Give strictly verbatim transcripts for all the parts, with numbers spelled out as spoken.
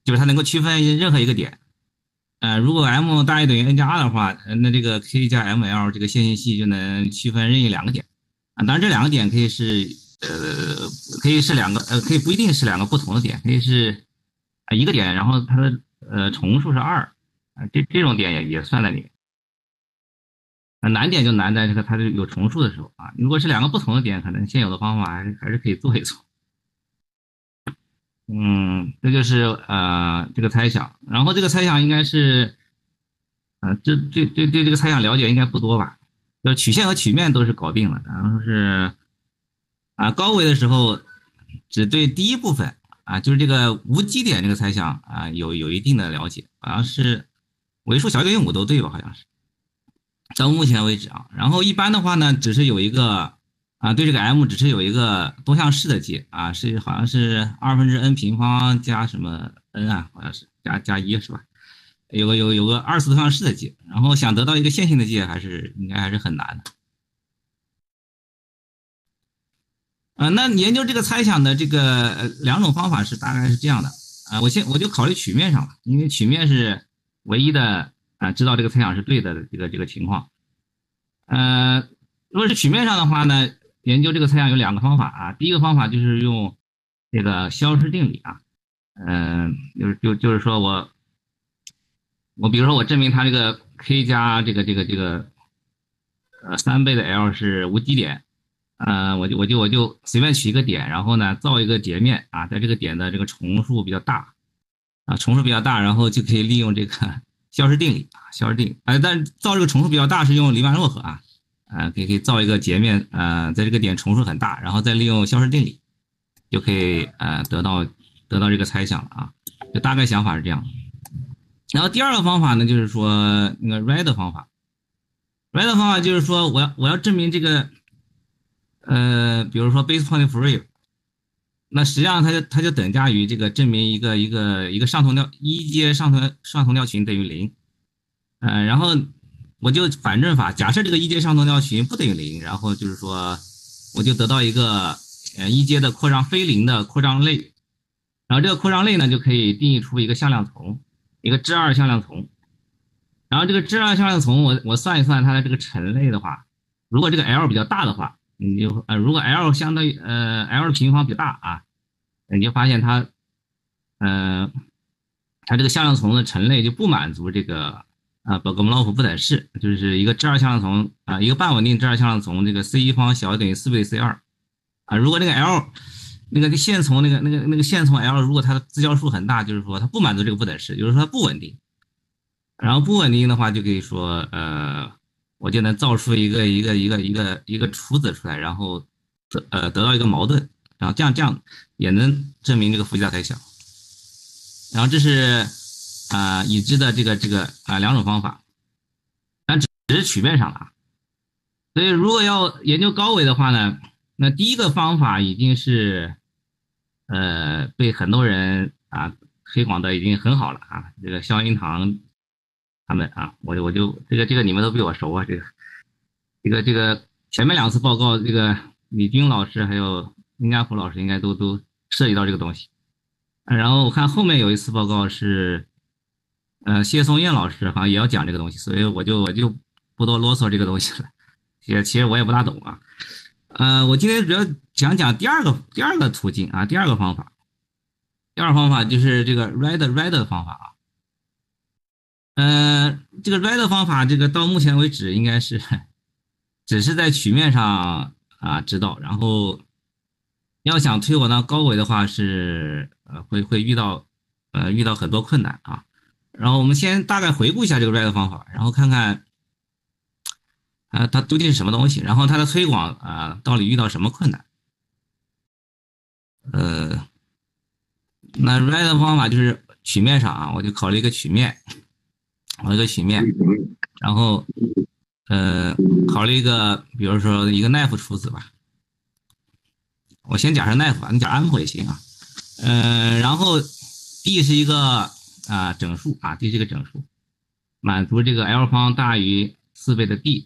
就是它能够区分任何一个点。呃，如果 m 大于等于 n 加 r 的话，呃那这个 k 加 ml 这个线性系就能区分任意两个点啊。当然，这两个点可以是呃，可以是两个呃，可以不一定是两个不同的点，可以是啊一个点，然后它的呃重数是二啊，这这种点也也算在里面。啊，难点就难在这个它是有重数的时候啊。如果是两个不同的点，可能现有的方法还是还是可以做一做。嗯，这就是呃这个猜想，然后这个猜想应该是。呃，这对对对这个猜想了解应该不多吧？就曲线和曲面都是搞定了，然后是啊高维的时候只对第一部分啊，就是这个无基点这个猜想啊有有一定的了解，好像是为数小于五都对吧？好像是到目前为止啊。然后一般的话呢，只是有一个啊对这个 m 只是有一个多项式的解啊，是好像是二分之 n 平方加什么 n 啊，好像是加加一是吧？有个有有个二次多项式的解，然后想得到一个线性的解，还是应该还是很难的。啊、呃那研究这个猜想的这个呃两种方法是大概是这样的啊、呃我先我就考虑曲面上了，因为曲面是唯一的啊、呃知道这个猜想是对的这个这个情况。呃，如果是曲面上的话呢，研究这个猜想有两个方法啊，第一个方法就是用这个消失定理啊，嗯、呃，就是就就是说我我比如说我证明它这个 k 加这个这个这个呃三倍的 l 是无基点，呃，我就我就我就随便取一个点，然后呢造一个截面啊，在这个点的这个重数比较大啊，重数比较大，然后就可以利用这个消失定理啊，消失定理，呃，但是造这个重数比较大是用黎曼洛河啊，呃，可以可以造一个截面，呃，在这个点重数很大，然后再利用消失定理，就可以呃得到得到这个猜想了啊，就大概想法是这样。然后第二个方法呢，就是说那个 red 方法，red 方法就是说我要我要证明这个呃，比如说 base point free，那实际上它就它就等价于这个证明一个一个一个上同调一阶上同上同调群等于零，呃，然后我就反证法，假设这个一阶上同调群不等于零，然后就是说我就得到一个呃一阶的扩张非零的扩张类，然后这个扩张类呢就可以定义出一个向量丛，一个 之二向量丛，然后这个质量向量从我我算一算它的这个陈类的话，如果这个 L 比较大的话，你就呃如果 L 相当于呃 L 的平方比较大啊，你就发现它呃它这个向量从的陈类就不满足这个啊宝格莫洛夫不等式，就是一个质二向量从啊一个半稳定质二向量从这个 c 一方小于等于四倍 c 二啊，如果这个 L 那个线从那个那个那个线从 L 如果它的自交数很大，就是说它不满足这个不等式，就是说它不稳定。然后不稳定的话，就可以说，呃，我就能造出一个一个一个一个一个除子出来，然后得呃得到一个矛盾，然后这样这样也能证明这个伏击大猜想。然后这是啊、呃已知的这个这个啊、呃两种方法，但只只是曲面上的啊。所以如果要研究高维的话呢，那第一个方法已经是呃被很多人啊推广的已经很好了啊，这个肖英堂他们啊，我就我就这个这个你们都比我熟啊，这个这个这个前面两次报告，这个李军老师还有殷家虎老师应该都都涉及到这个东西。然后我看后面有一次报告是，呃，谢松燕老师好像也要讲这个东西，所以我就我就不多啰嗦这个东西了。也其实我也不大懂啊。呃，我今天主要讲讲第二个第二个途径啊，第二个方法。第二个方法就是这个 red red 的方法啊。呃，这个 red 方法，这个到目前为止应该是只是在曲面上啊知道，然后要想推广到高维的话是呃会会遇到呃遇到很多困难啊。然后我们先大概回顾一下这个 red 方法，然后看看啊它究竟是什么东西，然后它的推广啊到底遇到什么困难。呃，那 red 方法就是曲面上啊，我就考虑一个曲面，考虑一个曲面，然后呃考虑一个比如说一个奈夫除子吧。我先假设奈夫吧，你假安普也行啊。嗯、呃然后 D 是一个啊、呃整数啊，D 是一个整数，满足这个 L 方大于四倍的 D。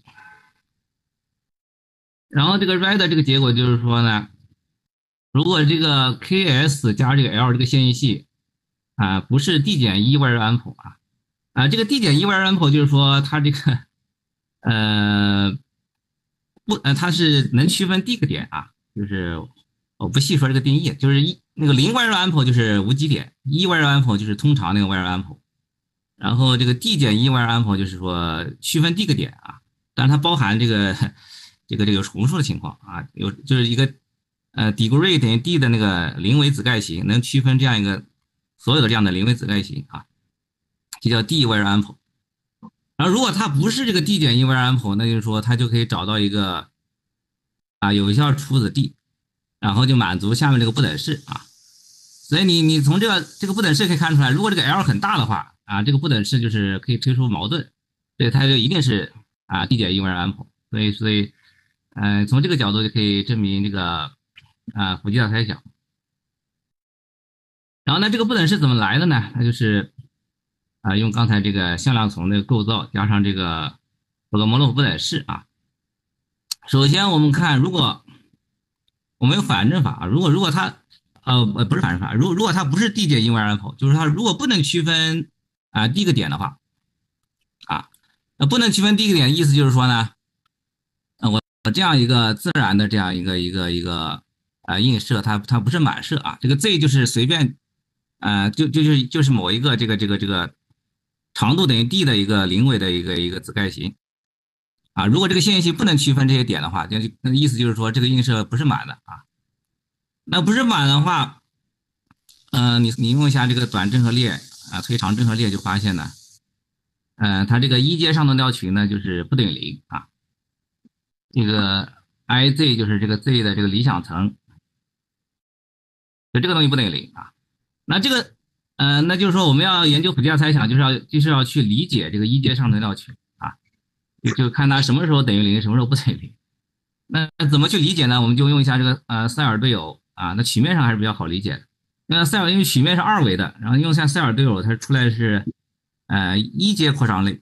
然后这个 red 这个结果就是说呢，如果这个 K S 加这个 L 这个线性系啊，不是 D 减一 wire ample 啊。啊，这个 D 减一 wire ample 就是说它这个呃不呃它是能区分 D 个点啊，就是我不细说这个定义，就是一那个零 wire ample 就是无极点，一 wire ample 就是通常那个 wire ample，然后这个 D 减一 wire ample 就是说区分 D 个点啊，但是它包含这个这个这个有重数的情况啊，有就是一个呃 degree 等于 D 的那个零维子盖型能区分这样一个所有的这样的零维子盖型啊，就叫 D wire ample。然后如果它不是这个 D 减一 wire ample，那就是说它就可以找到一个啊有效出子 D，然后就满足下面这个不等式啊。所以你你从这个这个不等式可以看出来，如果这个 L 很大的话啊，这个不等式就是可以推出矛盾，所以它就一定是啊 D 减一 wire ample。所以所以嗯、呃，从这个角度就可以证明这个啊伏击大猜想。然后呢，这个不等式怎么来的呢？它就是啊用刚才这个向量从的构造加上这个这个摩洛夫不等式啊。首先我们看，如果我们有反证法啊，如果如果它呃呃不是反证法，如如果它不是 D 减一 wire ample，就是它如果不能区分啊 D 个点的话啊，那不能区分 D 个点，意思就是说呢，呃我我这样一个自然的这样一个一个一个呃映射，它它不是满射啊，这个 Z 就是随便呃就就就是就是某一个这个这个这个长度等于 D 的一个零维的一个一个子盖型啊，如果这个线性不能区分这些点的话，就那意思就是说这个映射不是满的啊。那不是满的话，嗯、呃，你你用一下这个短正和列啊，推长正和列就发现呢，嗯、呃，它这个一阶上的料群呢就是不等于零啊，这个 I Z 就是这个 Z 的这个理想层，就这个东西不等于零啊。那这个，呃，那就是说我们要研究普及大猜想，就是要就是要去理解这个一阶上的料群啊，就就看它什么时候等于零，什么时候不等于零。那怎么去理解呢？我们就用一下这个呃塞尔对偶啊，那曲面上还是比较好理解的。那塞尔因为曲面是二维的，然后用一下塞尔对偶，它出来是呃一阶扩张类。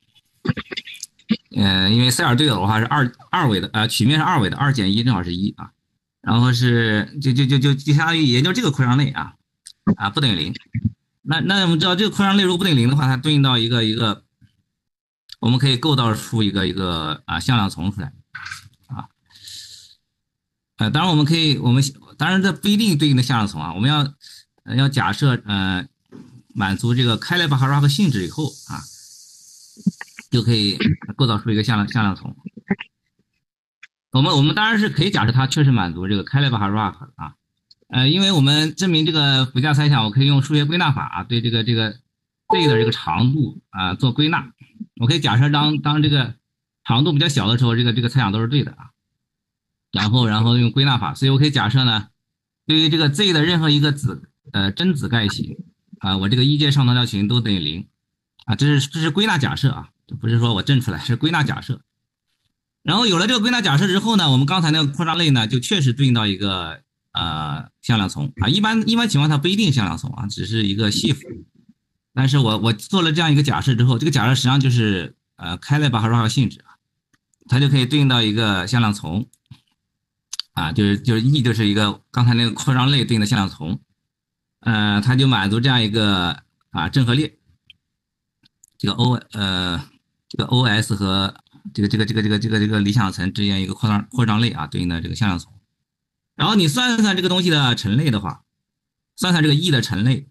呃，因为塞尔对偶的话是二二维的，呃，曲面是二维的，二减一正好是一啊。然后是就就就就就相当于研究这个扩张类啊啊不等于零。那那我们知道这个扩张类如果不等于零的话，它对应到一个一个，我们可以构造出一个一个啊向量从出来啊。呃，当然我们可以，我们当然这不一定对应的向量从啊，我们要呃要假设呃满足这个开莱巴哈拉克性质以后啊，就可以构造出一个向量向量从。我们我们当然是可以假设它确实满足这个开莱巴哈拉克啊，呃，因为我们证明这个附加猜想，我可以用数学归纳法啊，对这个这个 Z 的这个长度啊做归纳，我可以假设当当这个长度比较小的时候，这个这个猜想都是对的啊。然后然后用归纳法，所以我可以假设呢，对于这个 Z 的任何一个子呃真子盖型啊，我这个一阶上等料群都等于零啊，这是这是归纳假设啊，这不是说我证出来，是归纳假设。然后有了这个归纳假设之后呢，我们刚才那个扩张类呢，就确实对应到一个呃向量从啊，一般一般情况它不一定向量从啊，只是一个系符。但是我我做了这样一个假设之后，这个假设实际上就是呃开莱巴哈罗性质啊，它就可以对应到一个向量从。啊，就是就是 E 就是一个刚才那个扩张类对应的向量从，呃，它就满足这样一个啊正和列，这个 O 呃这个 O S 和这个这个这个这个这个这个理想层之间一个扩张扩张类啊对应的这个向量从，然后你算算这个东西的陈类的话，算算这个 E 的陈类，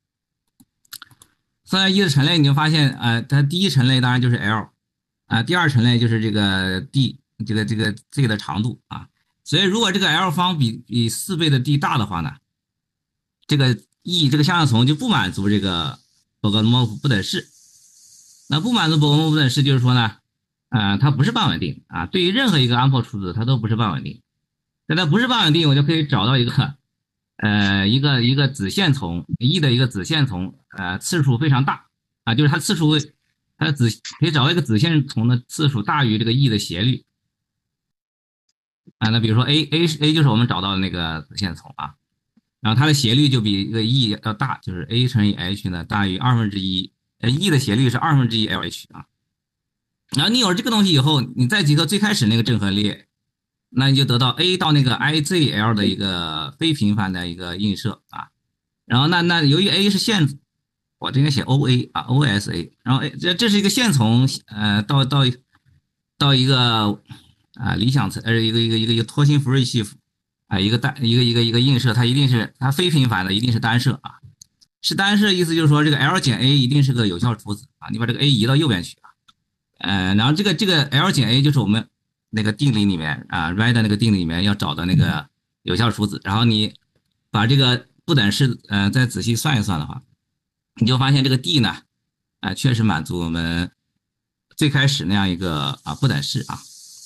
算算 E 的陈类，你就发现啊、呃，它第一陈类当然就是 L 啊、呃，第二陈类就是这个 D 这个这个 Z 的长度啊。所以如果这个 L 方比比四倍的 D 大的话呢，这个 E 这个向量从就不满足这个伯格诺夫不等式。那不满足伯格诺夫不等式就是说呢，呃，它不是半稳定啊。对于任何一个安破出子，它都不是半稳定。那它不是半稳定，我就可以找到一个呃一个一个子线从 E 的一个子线从，呃次数非常大啊，就是它次数它的子可以找到一个子线从的次数大于这个 E 的斜率。啊，那比如说 A A A 就是我们找到的那个子线从啊，然后它的斜率就比一个 E 要大，就是 A 乘以 H 呢大于二分之一，呃 E 的斜率是二分之一 L H 啊。然后你有了这个东西以后，你再结合最开始那个正和列，那你就得到 A 到那个 I Z L 的一个非频繁的一个映射啊。 然后那那由于 A 是线，我这应该写 O A 啊 O S A， 然后 A 这这是一个线从呃到到到一个啊理想层，呃一个一个一个一个拖芯福瑞系谱啊一个单一个一个一个映射，它一定是它非频繁的，一定是单射啊。是单射意思就是说这个 L 减 A 一定是个有效除子啊，你把这个 A 移到右边去啊，呃，然后这个这个 L 减 A 就是我们那个定理里面啊 ，Red 那个定理里面要找的那个有效除子，然后你把这个不等式呃再仔细算一算的话，你就发现这个 D 呢，啊、呃，确实满足我们最开始那样一个啊不等式啊，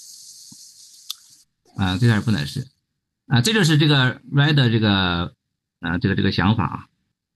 啊、呃，最开始不等式啊、呃，这就是这个 Red 这个呃这个这个想法啊。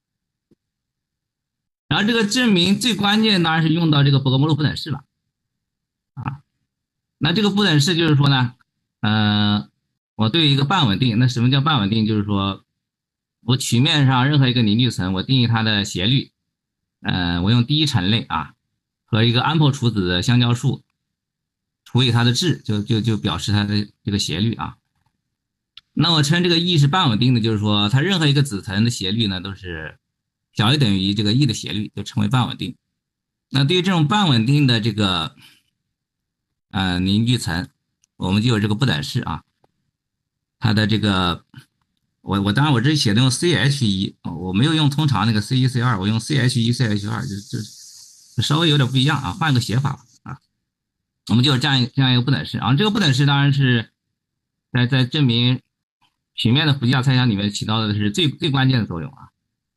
然后这个证明最关键当然是用到这个伯格摩洛不等式了啊。那这个不等式就是说呢，呃，我对一个半稳定，那什么叫半稳定？就是说我曲面上任何一个凝聚层，我定义它的斜率，呃，我用第一陈类啊和一个安珀除子的相交数除以它的质，就就就表示它的这个斜率啊。那我称这个 E 是半稳定的，就是说它任何一个子层的斜率呢都是小于等于这个 E 的斜率，就称为半稳定。那对于这种半稳定的这个呃凝聚层，我们就有这个不等式啊，它的这个我我当然我这里写的用 C H 一，我没有用通常那个 C 一 C 二，我用 C H 一 C H 二，就就稍微有点不一样啊，换个写法啊。我们就有这样一这样一个不等式啊，这个不等式当然是在在证明曲面的伏击架猜想里面起到的是最最关键的作用啊。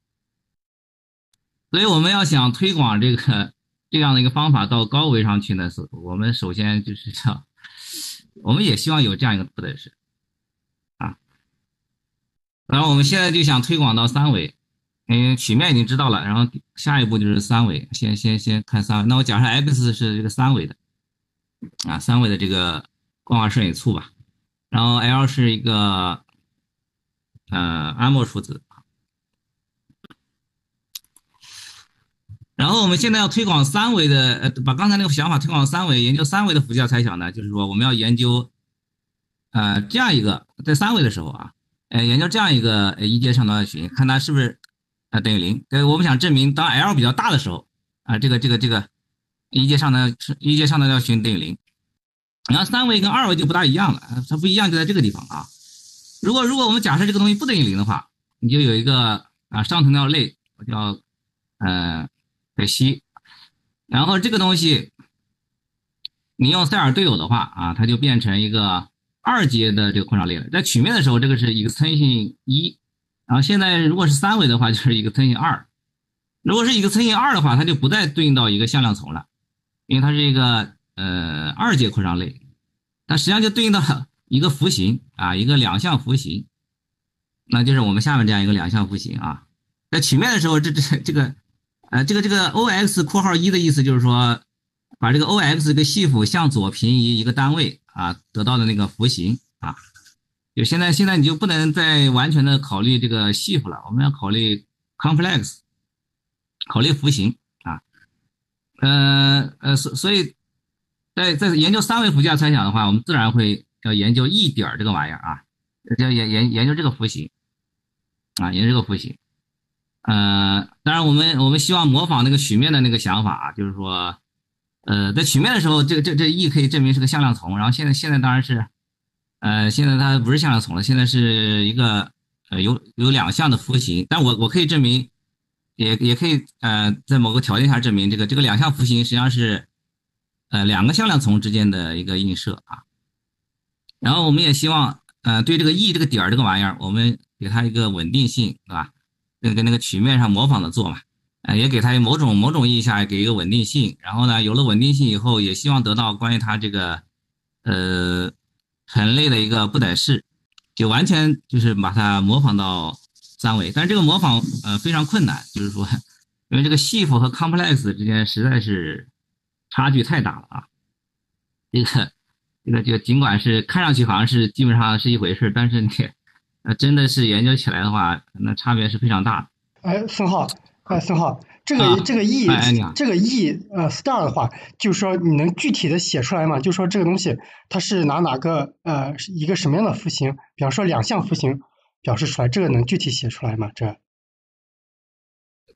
所以我们要想推广这个这样的一个方法到高维上去呢，我们首先就是要，我们也希望有这样一个不等式啊。然后我们现在就想推广到三维，嗯，曲面已经知道了，然后下一步就是三维，先先先看三维。那我假设 X 是这个三维的啊，三维的这个光滑摄影簇吧，然后 L 是一个呃安默除子。然后我们现在要推广三维的，呃，把刚才那个想法推广三维，研究三维的伏击架猜想呢，就是说我们要研究，呃，这样一个在三维的时候啊，呃，研究这样一个一阶上端的群，看它是不是啊等于零。对，我们想证明当 L 比较大的时候啊，这个这个这个一阶上端一阶上端的群等于零。然后三维跟二维就不大一样了，它不一样就在这个地方啊。如果如果我们假设这个东西不等于零的话，你就有一个啊上层叫类，我叫呃。可惜，然后这个东西你用塞尔对偶的话啊，它就变成一个二阶的这个扩张类了。在曲面的时候，这个是一个参性一，然后现在如果是三维的话，就是一个参性二。如果是一个参性二的话，它就不再对应到一个向量层了，因为它是一个呃二阶扩张类，它实际上就对应到一个符形啊，一个两项符形，那就是我们下面这样一个两项符形啊。在曲面的时候，这这这个。呃，这个这个 O X 括号一的意思就是说，把这个 O X 这个系谱向左平移一个单位啊，得到的那个符形啊。就现在现在你就不能再完全的考虑这个系谱了，我们要考虑 complex， 考虑符形啊。呃呃，所所以在在研究三维伏击架猜想的话，我们自然会要研究 E 点这个玩意儿啊，要研研研究这个符形啊，研究这个符形。呃，当然我们我们希望模仿那个曲面的那个想法，就是说，呃，在曲面的时候，这个这这 E 可以证明是个向量丛，然后现在现在当然是，呃，现在它不是向量丛了，现在是一个呃有有两项的符形，但我我可以证明，也也可以呃在某个条件下证明这个这个两项符形实际上是呃两个向量丛之间的一个映射啊，然后我们也希望呃对这个 E 这个点儿这个玩意儿，我们给它一个稳定性，对吧？跟跟那个曲面上模仿的做嘛，呃，也给它某种某种意义下给一个稳定性，然后呢，有了稳定性以后，也希望得到关于它这个呃层类的一个不等式，就完全就是把它模仿到三维，但是这个模仿呃非常困难，就是说，因为这个系谱和 complex 之间实在是差距太大了啊，这个这个这个尽管是看上去好像是基本上是一回事，但是你。呃，真的是研究起来的话，那差别是非常大的。 哎，孙浩，哎，孙浩，这个、 啊、 这个 E，、 哎、你好这个 E 呃 star 的话，就是说你能具体的写出来吗？就是说这个东西它是拿哪个呃一个什么样的符形，比方说两项符形表示出来，这个能具体写出来吗？这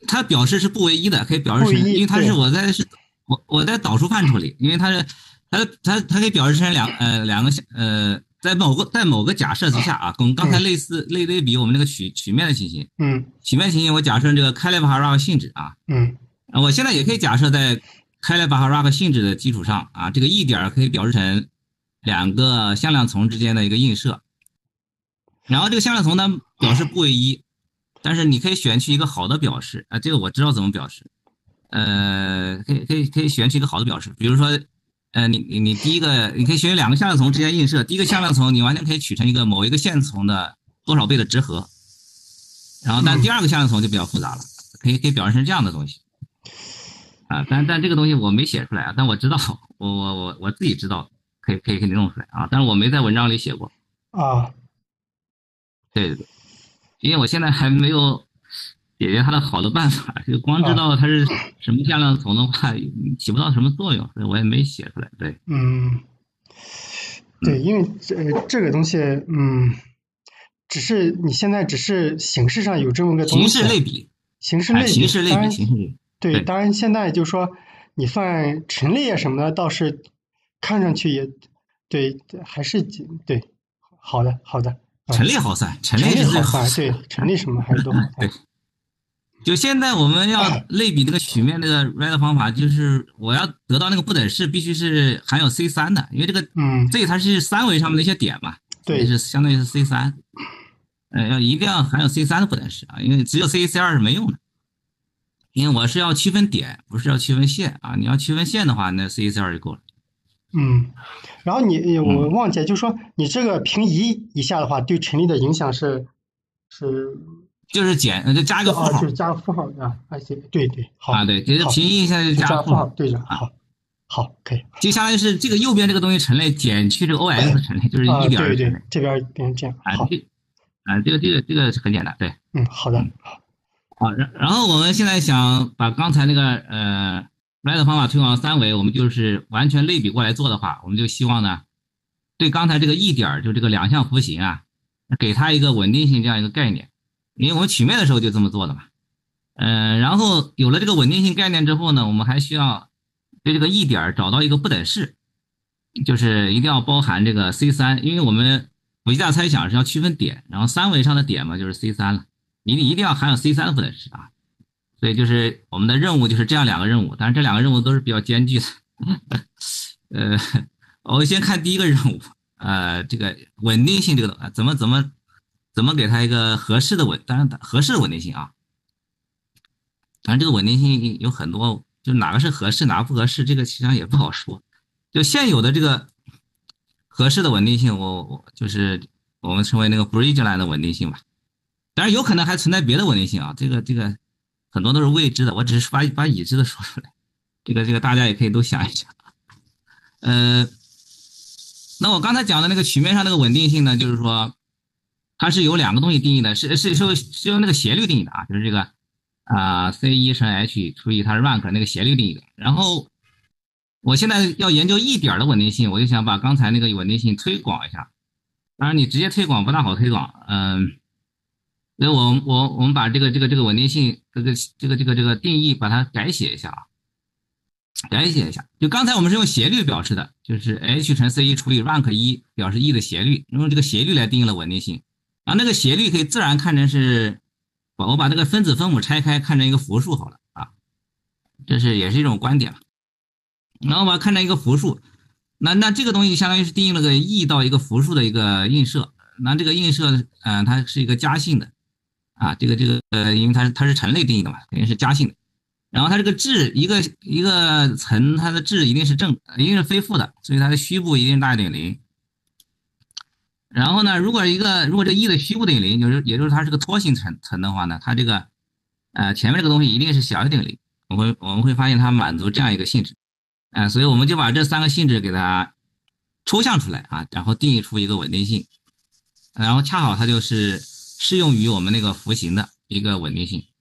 它表示是不唯一的，可以表示成，因为它是我在是我我在导数范畴里，因为它是它它它可以表示成两呃两个呃在某个在某个假设之下啊，跟刚才类似、嗯、类类比我们那个曲曲面的情形， 嗯， 曲面情形我假设这个开莱巴哈拉克性质啊， 嗯， 我现在也可以假设在开莱巴哈拉克性质的基础上啊，这个 E 点可以表示成两个向量丛之间的一个映射，然后这个向量丛呢表示不唯一。但是你可以选取一个好的表示啊，这个我知道怎么表示，呃，可以可以可以选取一个好的表示，比如说，呃，你你你第一个你可以选取两个向量丛之间映射，第一个向量丛你完全可以取成一个某一个线丛的多少倍的直合，然后但第二个向量丛就比较复杂了，可以可以表示成这样的东西，啊，但但这个东西我没写出来啊，但我知道，我我我我自己知道，可以可以可以弄出来啊，但是我没在文章里写过啊， 对对对。因为我现在还没有解决它的好的办法，就光知道它是什么向量丛的话，起不到什么作用，所以我也没写出来。对， 嗯，对，因为这这个东西，嗯，只是你现在只是形式上有这么个东西， 形式类比， 形式类比， 形式类比，形式类比。 对，当然现在就是说你算陈列啊什么的，倒是看上去也对，还是对，好的，好的。 陈列好算，陈列是好算，对，陈列什么还是都好算。 对，就现在我们要类比这个曲面这个 red 的方法，就是我要得到那个不等式，必须是含有 C 三 的，因为这个嗯， 这它是三维上面的一些点嘛， 对， 是相当于是 C 三，呃，要一定要含有 C 三 的不等式啊，因为只有 C 一 C 二 是没用的，因为我是要区分点，不是要区分线啊，你要区分线的话，那 C 一 C 二 就够了。 嗯，然后你我忘记了，就是说你这个平移一下的话，对陈列的影响是是就是减就加一个负号， 就是加负号啊，哎对对，好啊对，就是平移一下就加负号，对着，好，好可以， 就相当于是这个右边这个东西陈列减去这个 O X 陈列，就是一点对对，这边变成这样，好， 啊这个这个这个很简单，对， 嗯好的， 好，然然后我们现在想把刚才那个呃。red 的方法推广三维，我们就是完全类比过来做的话，我们就希望呢，对刚才这个 E 点就这个两项符形啊，给它一个稳定性这样一个概念，因为我们曲面的时候就这么做的嘛。嗯、呃，然后有了这个稳定性概念之后呢，我们还需要对这个 E 点找到一个不等式，就是一定要包含这个 C 三，因为我们维价猜想是要区分点，然后三维上的点嘛就是 C 三了，一定一定要含有 C 三的不等式啊。所以就是我们的任务就是这样两个任务，但是这两个任务都是比较艰巨的。呃，我先看第一个任务，呃，这个稳定性这个怎么怎么怎么给它一个合适的稳，当然合适的稳定性啊。当然这个稳定性有很多，就哪个是合适，哪个不合适，这个实际上也不好说。就现有的这个合适的稳定性，我我就是我们称为那个 Bridgeline 的稳定性吧。当然有可能还存在别的稳定性啊，这个这个。很多都是未知的，我只是把把已知的说出来，这个这个大家也可以都想一想。呃，那我刚才讲的那个曲面上那个稳定性呢，就是说它是由两个东西定义的，是是是是用那个斜率定义的啊，就是这个啊、呃、C 一 乘 H 除以它 rank 那个斜率定义的。然后我现在要研究一点的稳定性，我就想把刚才那个稳定性推广一下。当然你直接推广不大好推广，嗯、呃。所以我们我我们把这个这个这个稳定性这个这个这个这个定义把它改写一下啊，改写一下。就刚才我们是用斜率表示的，就是 H 乘 C 一除以 rank 一表示 E 的斜率，用这个斜率来定义了稳定性。然后那个斜率可以自然看成是，我把这个分子分母拆开看成一个复数好了啊，这是也是一种观点。然后把它看成一个复数，那那这个东西相当于是定义了个 E 到一个复数的一个映射，那这个映射嗯、呃、它是一个加性的。啊，这个这个呃，因为它是它是陈类定义的嘛，肯定是加性的。然后它这个质一个一个层，它的质一定是正，一定是非负的，所以它的虚部一定大于等于零。然后呢，如果一个如果这 E 的虚部等于零，就是也就是它是个拖性层层的话呢，它这个呃前面这个东西一定是小于等于零。我会我们会发现它满足这样一个性质，啊、呃，所以我们就把这三个性质给它抽象出来啊，然后定义出一个稳定性，然后恰好它就是适用于我们那个符形的一个稳定性。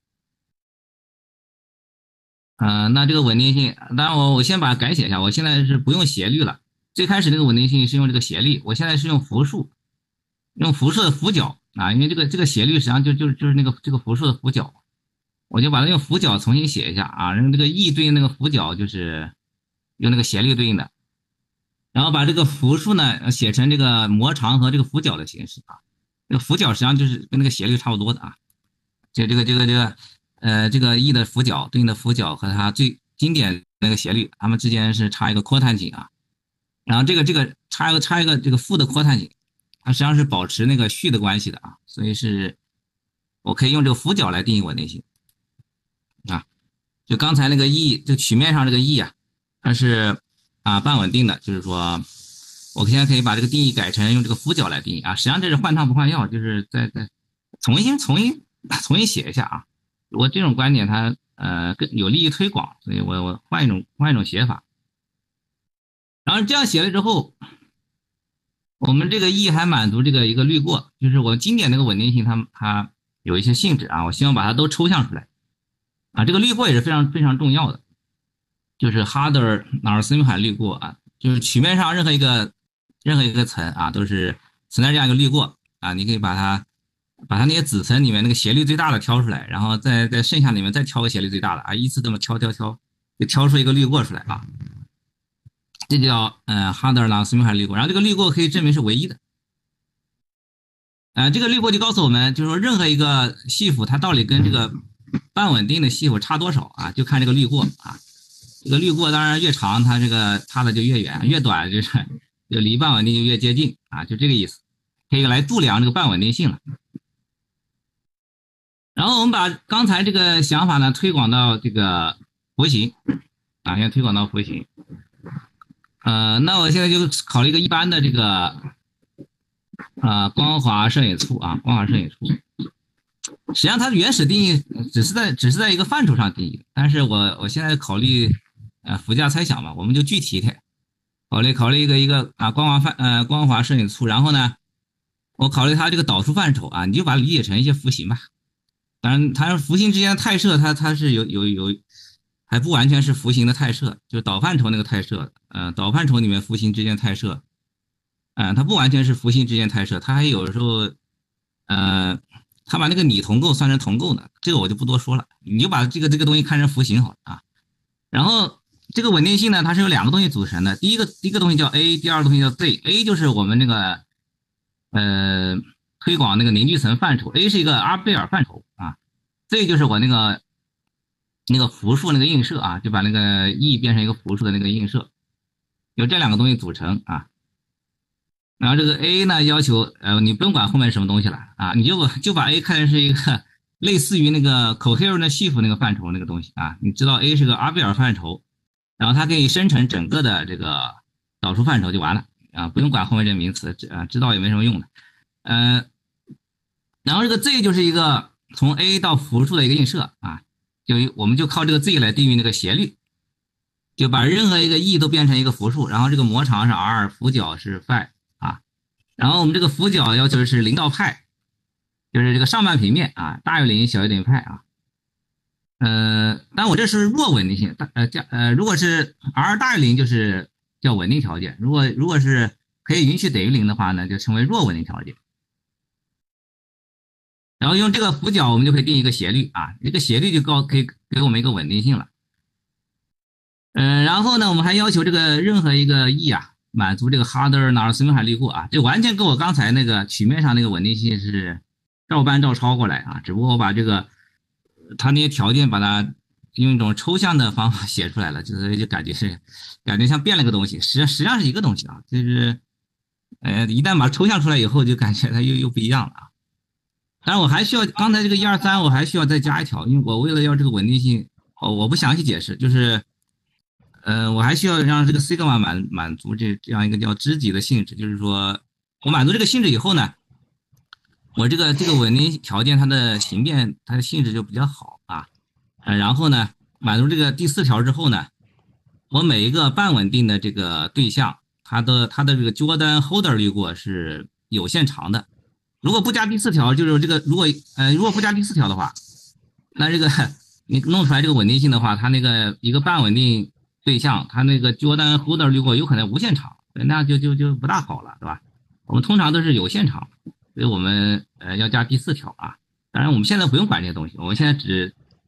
呃，那这个稳定性，当然我我先把它改写一下，我现在是不用斜率了。最开始那个稳定性是用这个斜率，我现在是用复数，用复数的复角啊，因为这个这个斜率实际上就就就是那个这个复数的复角。 我就把它用辅角重新写一下啊，用这个 e 对应那个辅角就是用那个斜率对应的，然后把这个复数呢写成这个模长和这个辅角的形式啊。这个辅角实际上就是跟那个斜率差不多的啊，就这个这个这个呃这个 e 的辅角对应的辅角和它最经典那个斜率，它们之间是差一个扩碳井啊。然后这个这个差一个差一个这个负的扩碳井，它实际上是保持那个序的关系的啊，所以是我可以用这个辅角来定义稳定性啊。就刚才那个 e 就曲面上这个 e 啊，它是啊半稳定的，就是说我现在可以把这个定义改成用这个辅角来定义啊。实际上这是换汤不换药，就是在在重新重新重新写一下啊。我这种观点它呃更有利于推广，所以我我换一种换一种写法。然后这样写了之后，我们这个 e 还满足这个一个滤过，就是我经典那个稳定性它它有一些性质啊，我希望把它都抽象出来啊。这个滤过也是非常非常重要的，就是 Harder 纳尔森海滤过啊，就是曲面上任何一个任何一个层啊都是存在这样一个滤过啊，你可以把它把它那些子层里面那个斜率最大的挑出来，然后再在剩下里面再挑个斜率最大的啊，依次这么挑挑挑，就挑出一个滤过出来啊。这叫呃哈德尔朗斯米海滤过，然后这个滤过可以证明是唯一的。呃，这个滤过就告诉我们，就是说任何一个系谱它到底跟这个半稳定的系谱差多少啊，就看这个滤过啊。这个滤过当然越长，它这个差的就越远；越短就是就离半稳定就越接近啊，就这个意思，可以来度量这个半稳定性了。然后我们把刚才这个想法呢推广到这个图形啊，先推广到图形。呃，那我现在就考虑一个一般的这个啊、呃、光滑摄影簇啊，光滑摄影簇。实际上它的原始定义只是在只是在一个范畴上定义，但是我我现在考虑呃附加猜想嘛，我们就具体一点，考虑考虑一个一个啊光滑范呃光滑摄影簇，然后呢，我考虑它这个导出范畴啊，你就把它理解成一些符形吧。当然，它符形之间的太设，它它是有有有。还不完全是符形的太设，就是导范畴那个太设，呃，导范畴里面符形之间太设，嗯、呃，它不完全是符形之间太设，它还有时候，呃，它把那个拟同构算成同构的，这个我就不多说了，你就把这个这个东西看成符形好了啊。然后这个稳定性呢，它是由两个东西组成的，第一个第一个东西叫 A， 第二个东西叫 Z，A 就是我们那个呃推广那个凝聚层范畴 ，A 是一个阿贝尔范畴啊 ，Z 就是我那个。那个符数那个映射啊，就把那个 e 变成一个符数的那个映射，由这两个东西组成啊。然后这个 a 呢要求呃你不用管后面什么东西了啊，你就就把 a 看成是一个类似于那个 coherent 系谱那个范畴那个东西啊，你知道 a 是个阿贝尔范畴，然后它可以生成整个的这个导出范畴就完了啊，不用管后面这个名词啊，知道也没什么用的。呃，然后这个 z 就是一个从 a 到符数的一个映射啊。就我们就靠这个 z 来定义那个斜率，就把任何一个 e 都变成一个符数，然后这个模长是 r， 辅角是 phi 啊，然后我们这个辅角要求是零到派，就是这个上半平面啊，大于零，小于等于派啊。呃，但我这是弱稳定性，呃加呃如果是 r 大于零就是叫稳定条件，如果如果是可以允许等于零的话呢，就称为弱稳定条件。然后用这个辅角，我们就可以定一个斜率啊，这个斜率就告可以给我们一个稳定性了。嗯、呃，然后呢，我们还要求这个任何一个 e 啊，满足这个哈德尔纳尔斯米海滤过啊，这完全跟我刚才那个曲面上那个稳定性是照搬照抄过来啊，只不过我把这个它那些条件把它用一种抽象的方法写出来了，就是就感觉是感觉像变了个东西，实实际上是一个东西啊，就是呃一旦把它抽象出来以后，就感觉它又又不一样了啊。但是我还需要刚才这个一二三，我还需要再加一条，因为我为了要这个稳定性，哦，我不详细解释，就是，呃，我还需要让这个 sigma 满满足这这样一个叫知己的性质，就是说我满足这个性质以后呢，我这个这个稳定条件它的形变它的性质就比较好啊，呃，然后呢满足这个第四条之后呢，我每一个半稳定的这个对象，它的它的这个 Jordan Holder 滤过是有限长的。如果不加第四条，就是这个如果呃如果不加第四条的话，那这个你弄出来这个稳定性的话，它那个一个半稳定对象，它那个 Jordan Holder 滤过有可能无限长，那就就就不大好了，对吧？我们通常都是有限长，所以我们呃要加第四条啊。当然我们现在不用管这些东西，我们现在只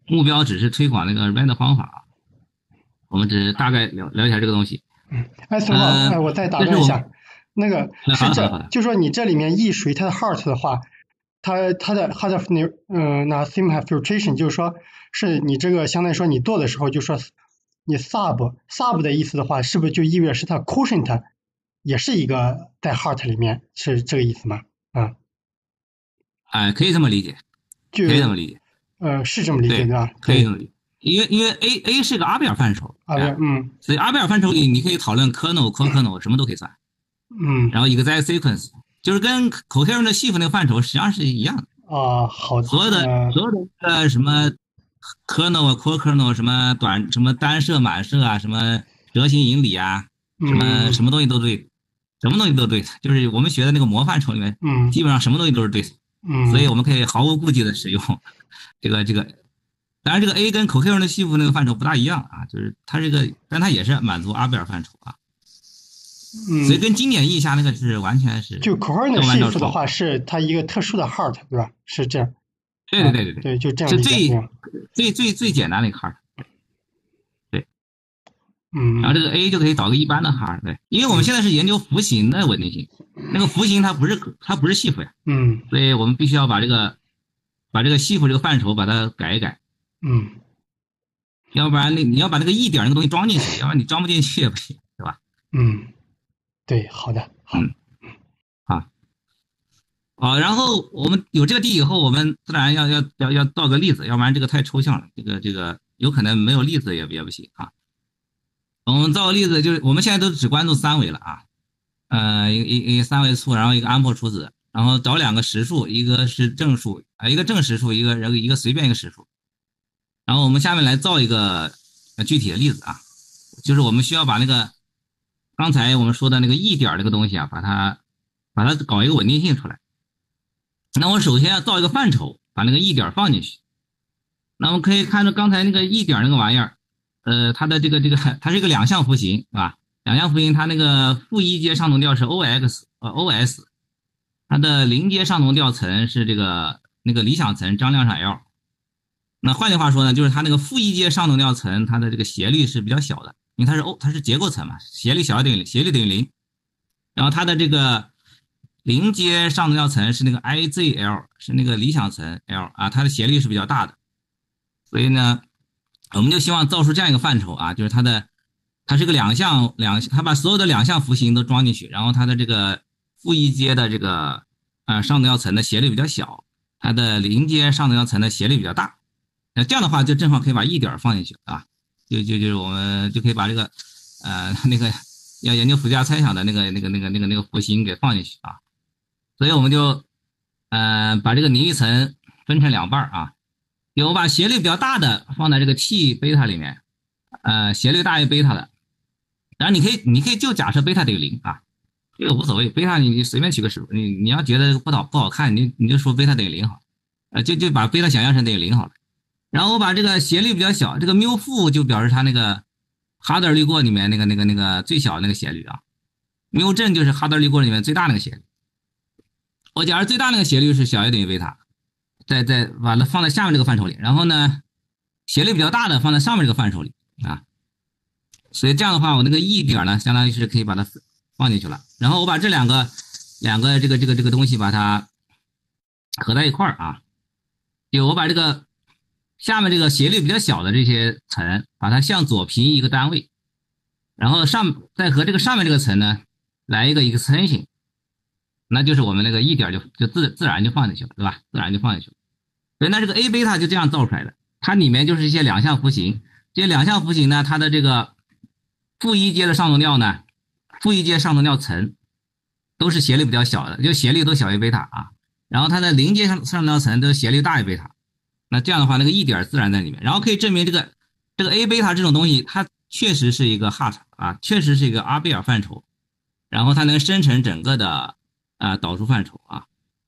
目标只是推广那个 random 方法，我们只是大概聊聊一下这个东西。 嗯，哎，孙浩，哎，我再打断一下，那个是这，就说你这里面 E 属于它的 heart 的话，它它的 heart of 那嗯那 theme filtration 就是说是你这个相当于说你做的时候就说你 sub sub 的意思的话，是不是就意味着是它 quotient 也是一个在 heart 里面，是这个意思吗？啊， 哎，可以这么理解，可以这么理解， 呃，是这么理解对的， 可以这么理解，因为因为 A A 是个阿贝尔范畴， 阿贝尔，嗯， 所以阿贝尔范畴里你可以讨论 kernel co-kernel 什么都可以算， 嗯， 然后 exact sequence 就是跟 coherent 的 shift 那个范畴实际上是一样的。 啊，好的， 所有的、呃、所有的呃什么 kernel 啊 co-kernel 什么短什么单摄满摄啊，什么折形引理啊，什么、 嗯、 什么东西都对，什么东西都对，就是我们学的那个模范畴里面， 嗯， 基本上什么东西都是对的， 嗯， 所以我们可以毫无顾忌的使用这个这个。当然，这个 A 跟 coherent 的 shift 那个范畴不大一样啊，就是它这个，但它也是满足阿贝尔范畴啊。 嗯， 所以跟经典意义下那个是完全是就 coherent shift 的话，是它一个特殊的 heart， 对吧？是这样。 对对对对对，对，就这样是理解。 最最最最简单的一个 heart。对， 嗯。 然后这个 A 就可以找个一般的 heart， 对，因为我们现在是研究符形的稳定性，那个符形它不是它不是系符呀， 嗯， 所以我们必须要把这个把这个系符这个范畴把它改一改。 嗯， 要不然那你要把那个一点那个东西装进去，要不然你装不进去也不行，对吧？ 嗯，对，好的，好， 嗯，好，哦，然后我们有这个地以后，我们自然要要要要造个例子，要不然这个太抽象了，这个这个有可能没有例子也也不行啊。我们造个例子，就是我们现在都只关注三维了啊，呃，一一一个三维簇，然后一个安珀初子，然后找两个实数，一个是正数啊，一个正实数，一个然后一个随便一个实数。然后我们下面来造一个具体的例子啊，就是我们需要把那个刚才我们说的那个 E 点这个东西啊，把它把它搞一个稳定性出来。那我首先要造一个范畴，把那个 E 点放进去。那我们可以看到刚才那个 E 点那个玩意儿，呃，它的这个这个它是一个两项符形，是吧？两项符形它那个负一阶上同调是 O X 呃 O S， 它的零阶上同调层是这个那个理想层张量上 L。那换句话说呢，就是它那个负一阶上同调层，它的这个斜率是比较小的，因为它是 O， 它是结构层嘛，斜率小于等于斜率等于零。然后它的这个零阶上同调层是那个 I Z L， 是那个理想层 L 啊，它的斜率是比较大的。所以呢，我们就希望造出这样一个范畴啊，就是它的它是个两项两，它把所有的两项符形都装进去，然后它的这个负一阶的这个呃上同调层的斜率比较小，它的零阶上同调层的斜率比较大。那这样的话，就正好可以把 E 点放进去啊，就就就是我们就可以把这个呃那个要研究附加猜想的那个那个那个那个那个符形给放进去啊。所以我们就呃把这个凝一层分成两半啊，我把斜率比较大的放在这个 T 贝塔里面，呃斜率大于贝塔的，然后你可以你可以就假设贝塔等于零啊，这个无所谓，贝塔你你随便取个数，你你要觉得不好不好看，你你就说贝塔等于零好，呃就就把贝塔想象成等于零好了。然后我把这个斜率比较小，这个缪负就表示它那个哈德尔滤过里面那个那个那个最小那个斜率啊，缪正就是哈德尔滤过里面最大那个斜率。我假如最大那个斜率是小于等于贝塔，再再把它放在下面这个范畴里，然后呢，斜率比较大的放在上面这个范畴里啊。所以这样的话，我那个 E 点呢，相当于是可以把它放进去了。然后我把这两个两个这个这个这个东西把它合在一块儿啊，就我把这个下面这个斜率比较小的这些层，把它向左平移一个单位，然后上再和这个上面这个层呢来一个 extension， 那就是我们那个 E 点就就自自然就放进去了，对吧？自然就放进去了。所以那这个 A 贝塔就这样造出来的，它里面就是一些两项符形，这些两项符形呢，它的这个负一阶的上同调呢，负一阶上同调层都是斜率比较小的，就斜率都小于贝塔啊。然后它的零阶上上同调层都斜率大于贝塔。那这样的话，那个 E 点自然在里面，然后可以证明这个这个 A 贝塔这种东西，它确实是一个 heart 啊，确实是一个阿贝尔范畴，然后它能生成整个的啊、呃、导数范畴啊，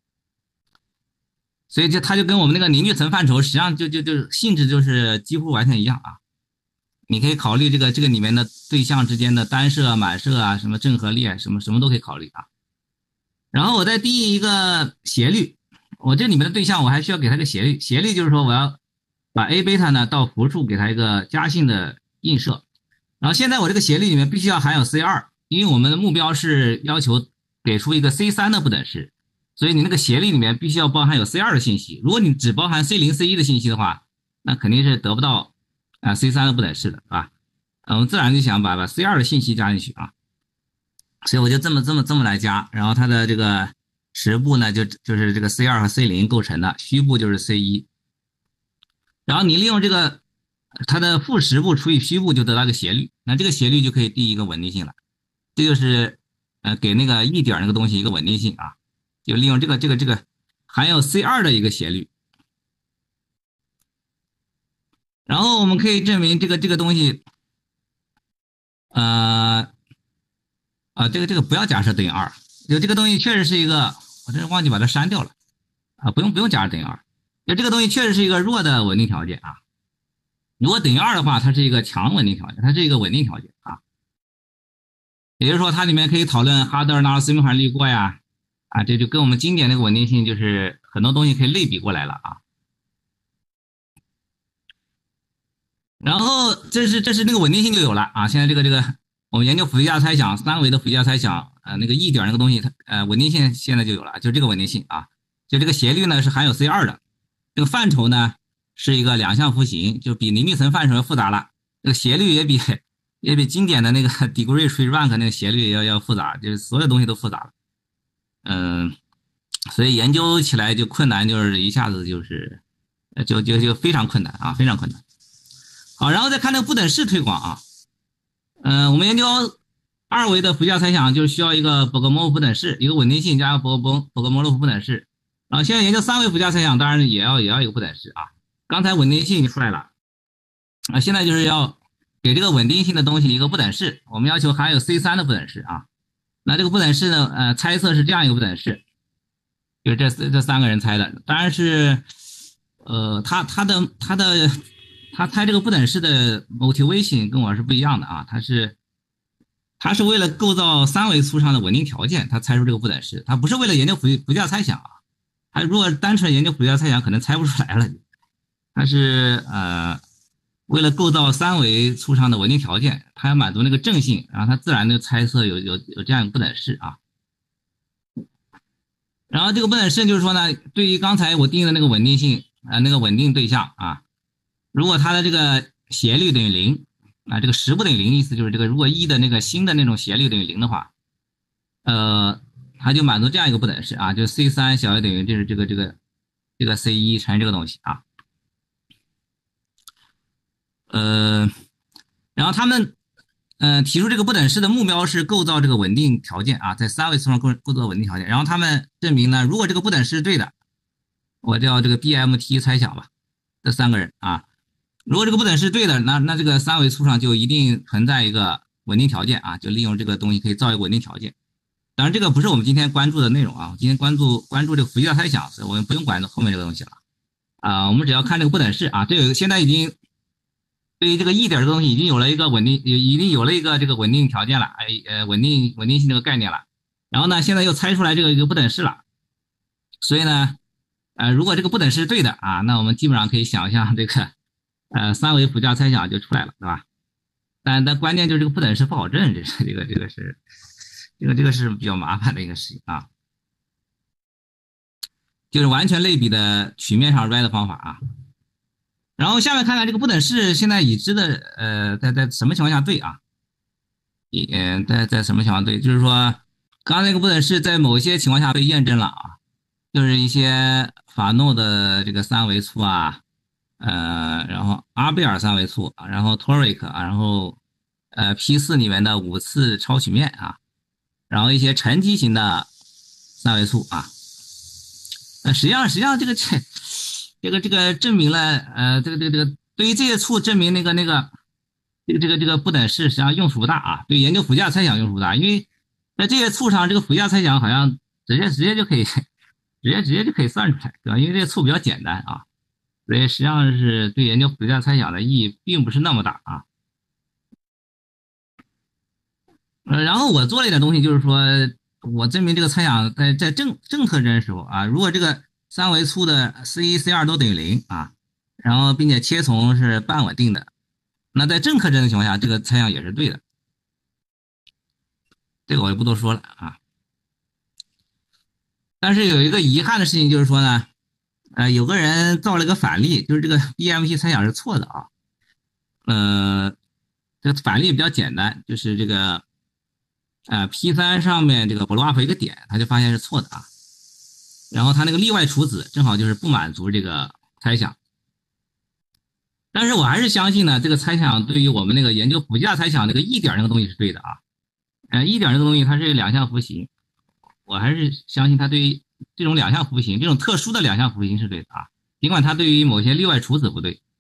所以就它就跟我们那个凝聚层范畴，实际上就就就性质就是几乎完全一样啊。你可以考虑这个这个里面的对象之间的单摄、满摄啊，什么正和列，什么什么都可以考虑啊。然后我再定义一个斜率。我这里面的对象我还需要给它个斜率，斜率就是说我要把 A 贝塔呢到复数给它一个加性的映射。然后现在我这个协力里面必须要含有 C 二，因为我们的目标是要求给出一个 C 三的不等式，所以你那个协力里面必须要包含有 C 二的信息。如果你只包含 C 零、C 一的信息的话，那肯定是得不到啊 C 三的不等式的，是吧？我们自然就想把把 C 二的信息加进去啊，所以我就这么这么这么来加，然后它的这个实部呢就就是这个 C 二和 C 零构成的，虚部就是 C 一，然后你利用这个它的负实部除以虚部就得到一个斜率，那这个斜率就可以定一个稳定性了。这就是呃给那个 E 点那个东西一个稳定性啊，就利用这个这个这个含有 C 二的一个斜率。然后我们可以证明这个这个东西，呃啊这个这个不要假设等于二，就这个东西确实是一个，我真是忘记把它删掉了啊，不用不用假设等于二，就这个东西确实是一个弱的稳定条件啊。如果等于二的话，它是一个强稳定条件，它是一个稳定条件啊。也就是说，它里面可以讨论哈德尔纳尔斯密环滤过呀，啊，这就跟我们经典那个稳定性就是很多东西可以类比过来了啊。然后这是这是那个稳定性就有了啊。现在这个这个我们研究复价猜想，三维的复价猜想，呃，那个 E 点那个东西，它呃稳定性现在就有了，就这个稳定性啊，就这个斜率呢是含有 C 二的，这个范畴呢是一个两项符形，就比林密层范畴要复杂了，这个斜率也比也比经典的那个 degree tree rank 那个斜率要要复杂，就是所有东西都复杂了，嗯，所以研究起来就困难，就是一下子就是就就就非常困难啊，非常困难。好，然后再看那个不等式推广啊，嗯、呃，我们研究二维的复价猜想就是需要一个伯格摩夫不等式，一个稳定性加伯伯伯格摩洛夫不等式。然后现在研究三维复价猜想，当然也要也要有不等式啊。刚才稳定性就出来了，啊，现在就是要给这个稳定性的东西一个不等式，我们要求含有 C 三的不等式啊。那这个不等式呢，呃，猜测是这样一个不等式，就是这这三个人猜的，当然是，呃，他他的他的。他猜这个不等式的 motivation 跟我是不一样的啊，他是他是为了构造三维粗上的稳定条件，他猜出这个不等式，他不是为了研究复复价猜想啊，他如果单纯研究复价猜想可能猜不出来了，他是呃为了构造三维粗上的稳定条件，他要满足那个正性，然后他自然的猜测有有有这样一个不等式啊，然后这个不等式就是说呢，对于刚才我定的那个稳定性啊、呃、那个稳定对象啊。如果它的这个斜率等于零，啊，这个实不等于零，意思就是这个如果一的那个新的那种斜率等于零的话，呃，它就满足这样一个不等式啊，就 C 三小于等于就是这个这个这个 C 一乘这个东西啊，呃，然后他们呃提出这个不等式的目标是构造这个稳定条件啊，在三维层上构构造稳定条件，然后他们证明呢，如果这个不等式是对的，我叫这个 B M T 猜想吧，这三个人啊。如果这个不等式对的，那那这个三维粗上就一定存在一个稳定条件啊，就利用这个东西可以造一个稳定条件。当然，这个不是我们今天关注的内容啊，我今天关注关注这个复价猜想，所以我们不用管后面这个东西了啊，我们只要看这个不等式啊。这有现在已经对于这个 E 点这个东西已经有了一个稳定，已经有了一个这个稳定条件了，哎呃稳定稳定性这个概念了。然后呢，现在又猜出来这个一个不等式了，所以呢，呃，如果这个不等式是对的啊，那我们基本上可以想象这个。呃，三维复价猜想就出来了，对吧？但但关键就是这个不等式不好证，这是这个这个是这个这个是比较麻烦的一个事情啊。就是完全类比的曲面上 red 的方法啊。然后下面看看这个不等式现在已知的呃在在什么情况下对啊？呃在在什么情况对？就是说刚刚那个不等式在某些情况下被验证了啊，就是一些法诺的这个三维粗啊。呃，然后阿贝尔三维粗，然后 toric 啊，然后呃 P 四 里面的五次超曲面啊，然后一些沉积型的三维粗啊，呃，实际上实际上这个这这个这个证明了呃这个这个这个对于这些粗证明那个那个这个这个这个不等式实际上用处不大啊，对研究复价猜想用处不大，因为在这些粗上这个复价猜想好像直接直接就可以直接直接就可以算出来，对吧？因为这个粗比较简单啊。所以实际上是对研究复价猜想的意义并不是那么大啊。呃，然后我做了一点东西，就是说我证明这个猜想在在正正特征的时候啊，如果这个三维粗的 C 一 C 二都等于零啊， 然后并且切从是半稳定的。那在正克振的情况下，这个猜想也是对的，这个我就不多说了啊。但是有一个遗憾的事情就是说呢，呃，有个人造了一个反例，就是这个 B M T 猜想是错的啊。呃，这个反例比较简单，就是这个呃 P 三 上面这个 blow up 一个点，他就发现是错的啊。然后他那个例外除子正好就是不满足这个猜想。但是我还是相信呢，这个猜想对于我们那个研究普及大猜想那个 E 点那个东西是对的啊。呃 ，E 点这个东西它是两项符形，我还是相信它对于这种两项符形，这种特殊的两项符形是对的啊。尽管它对于某些例外除子不对。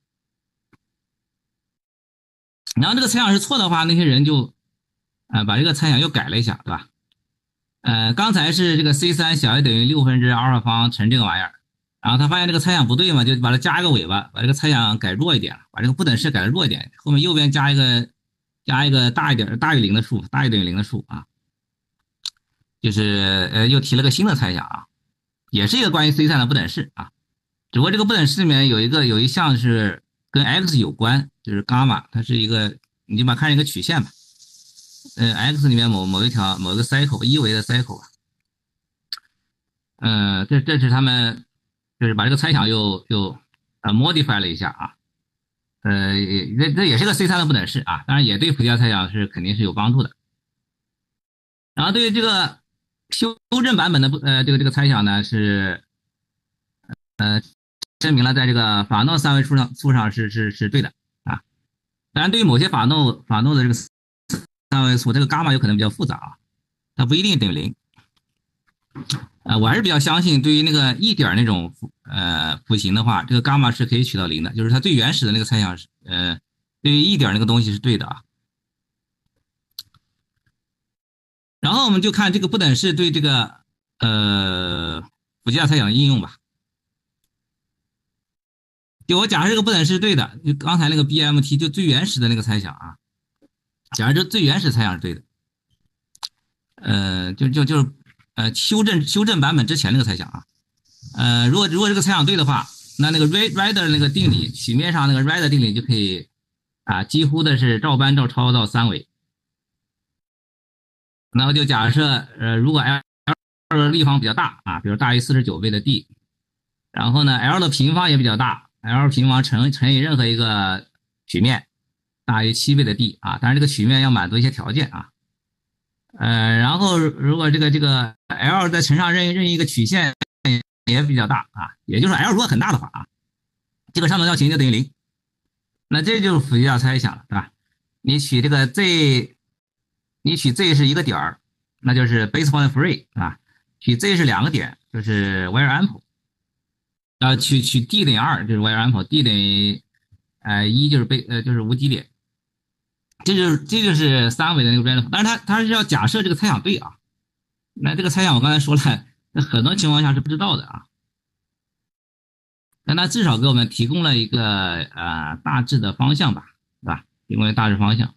然后这个猜想是错的话，那些人就呃把这个猜想又改了一下，对吧？呃，刚才是这个 C 三 小于等于六分之阿尔法方乘这个玩意儿，然后他发现这个猜想不对嘛，就把它加一个尾巴，把这个猜想改弱一点，把这个不等式改的弱一点，后面右边加一个加一个大一点大于零的数，大于等于零的数啊，就是呃又提了个新的猜想啊，也是一个关于 C 三 的不等式啊，只不过这个不等式里面有一个有一项是跟 x 有关，就是伽马，它是一个你就把它看成一个曲线吧。呃 ，x 里面某某一条某一个 cycle 一维的 cycle 吧，呃，这这是他们就是把这个猜想又又呃 modify 了一下啊，呃，这这也是个 C 三 的不等式啊，当然也对普及大猜想是肯定是有帮助的。然后对于这个修正版本的不呃这个这个猜想呢是呃证明了在这个法诺三维数上数上是是是对的啊，当然对于某些法诺法诺的这个三维数，这个伽马有可能比较复杂啊，它不一定等于零。呃，我还是比较相信，对于那个一点那种呃符形的话，这个伽马是可以取到零的，就是它最原始的那个猜想是呃，对于一点那个东西是对的啊。然后我们就看这个不等式对这个呃普及大猜想的应用吧。就我假设这个不等式是对的，就刚才那个 B M T 就最原始的那个猜想啊，假设这最原始猜想是对的，呃，就就就是呃修正修正版本之前那个猜想啊。呃，如果如果这个猜想对的话，那那个 Rider 那个定理，曲面上那个 Rider 定理就可以啊，几乎的是照搬照抄到三维。然后就假设，呃，如果 L 的立方比较大啊，比如大于四十九倍的 d，然后呢 L 的平方也比较大 ，L 平方乘乘以任何一个曲面大于七倍的 d 啊，当然这个曲面要满足一些条件啊。呃，然后如果这个这个 L 再乘上任任意一个曲线也比较大啊，也就是说 L 如果很大的话啊，这个上等效形就等于零。那这就是普及大猜想了，对吧？你取这个 z， 你取 z 是一个点儿，那就是 base point free 啊。取 z 是两个点，就是 wire ample。呃，取取 d 等于二，就是 wire ample，d 等于呃一就是被呃就是无极点。这就是这就是三维的那个 random， 但是它它是要假设这个猜想对啊。那这个猜想我刚才说了，那很多情况下是不知道的啊。但它至少给我们提供了一个呃大致的方向吧，对吧？提供了大致方向。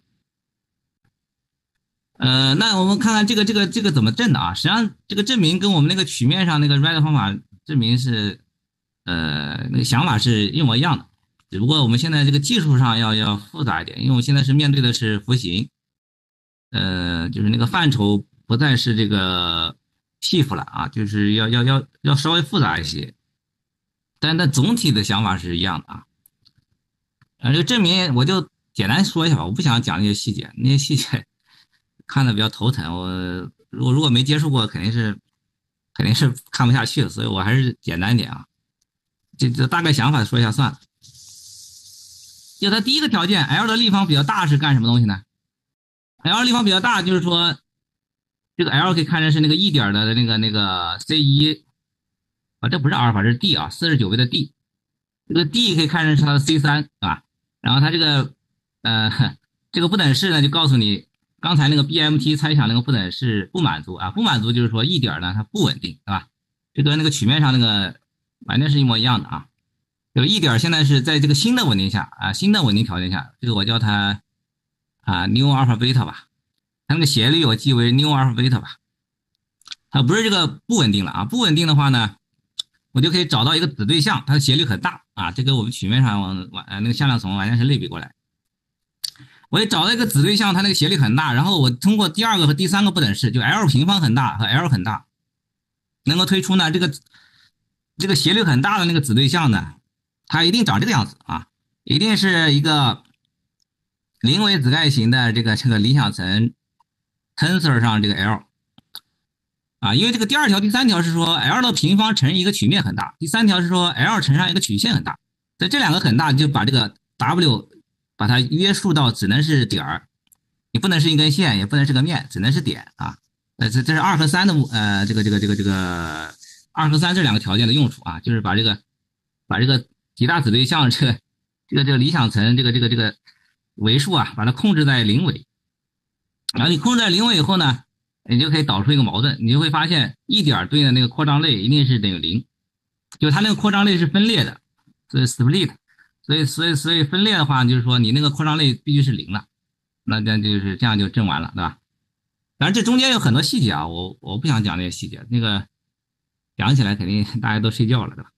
呃，那我们看看这个这个这个怎么证的啊？实际上这个证明跟我们那个曲面上那个 Rider 方法证明是，呃，那个想法是一模一样的，只不过我们现在这个技术上要要复杂一点，因为我们现在是面对的是符形，呃，就是那个范畴不再是这个 P F 了啊，就是要要要要稍微复杂一些，但但总体的想法是一样的啊。呃，这个证明我就简单说一下吧，我不想讲那些细节，那些细节看的比较头疼。我如果如果没接触过，肯定是肯定是看不下去的，所以我还是简单一点啊。这这大概想法说一下算了。就它第一个条件 ，L 的立方比较大是干什么东西呢 ？L 立方比较大就是说，这个 L 可以看成是那个 E 点的那个那个 C 一，啊，这不是阿尔法，这是 d 啊，四十九倍的 d。这个 d 可以看成是它的 C 三啊，然后它这个呃这个不等式呢，就告诉你刚才那个 B M T 猜想那个不等式不满足啊，不满足就是说 E 点呢它不稳定，对吧？这跟那个曲面上那个完全是一模一样的啊。这个 E 点现在是在这个新的稳定下啊，新的稳定条件下，这个我叫它啊 new alpha beta 吧，它那个斜率我记为 new alpha beta 吧，它不是这个不稳定了啊，不稳定的话呢， 我就可以找到一个子对象，它的斜率很大啊，这跟我们曲面上完呃那个向量层完全是类比过来。我也找到一个子对象，它那个斜率很大，然后我通过第二个和第三个不等式，就 L 平方很大和 L 很大，能够推出呢这个这个斜率很大的那个子对象呢，它一定长这个样子啊，一定是一个零维子盖型的这个这个理想层 tensor 上这个 L 啊，因为这个第二条、第三条是说 L 的平方乘一个曲面很大，第三条是说 L 乘上一个曲线很大，所以这两个很大就把这个 W 把它约束到只能是点儿，你不能是一根线，也不能是个面，只能是点啊。呃，这这是二和三的呃这个这个这个这个二和三这两个条件的用处啊，就是把这个把这个极大子对象这个这个这个理想层这个这个这个维数啊，把它控制在零维。然后你控制在零维以后呢，你就可以导出一个矛盾，你就会发现一点对的那个扩张类一定是等于零，就它那个扩张类是分裂的，所以 split， 所以所以所以分裂的话，就是说你那个扩张类必须是零了，那这样就是这样就证完了，对吧？当然这中间有很多细节啊，我我不想讲那些细节，那个讲起来肯定大家都睡觉了，对吧？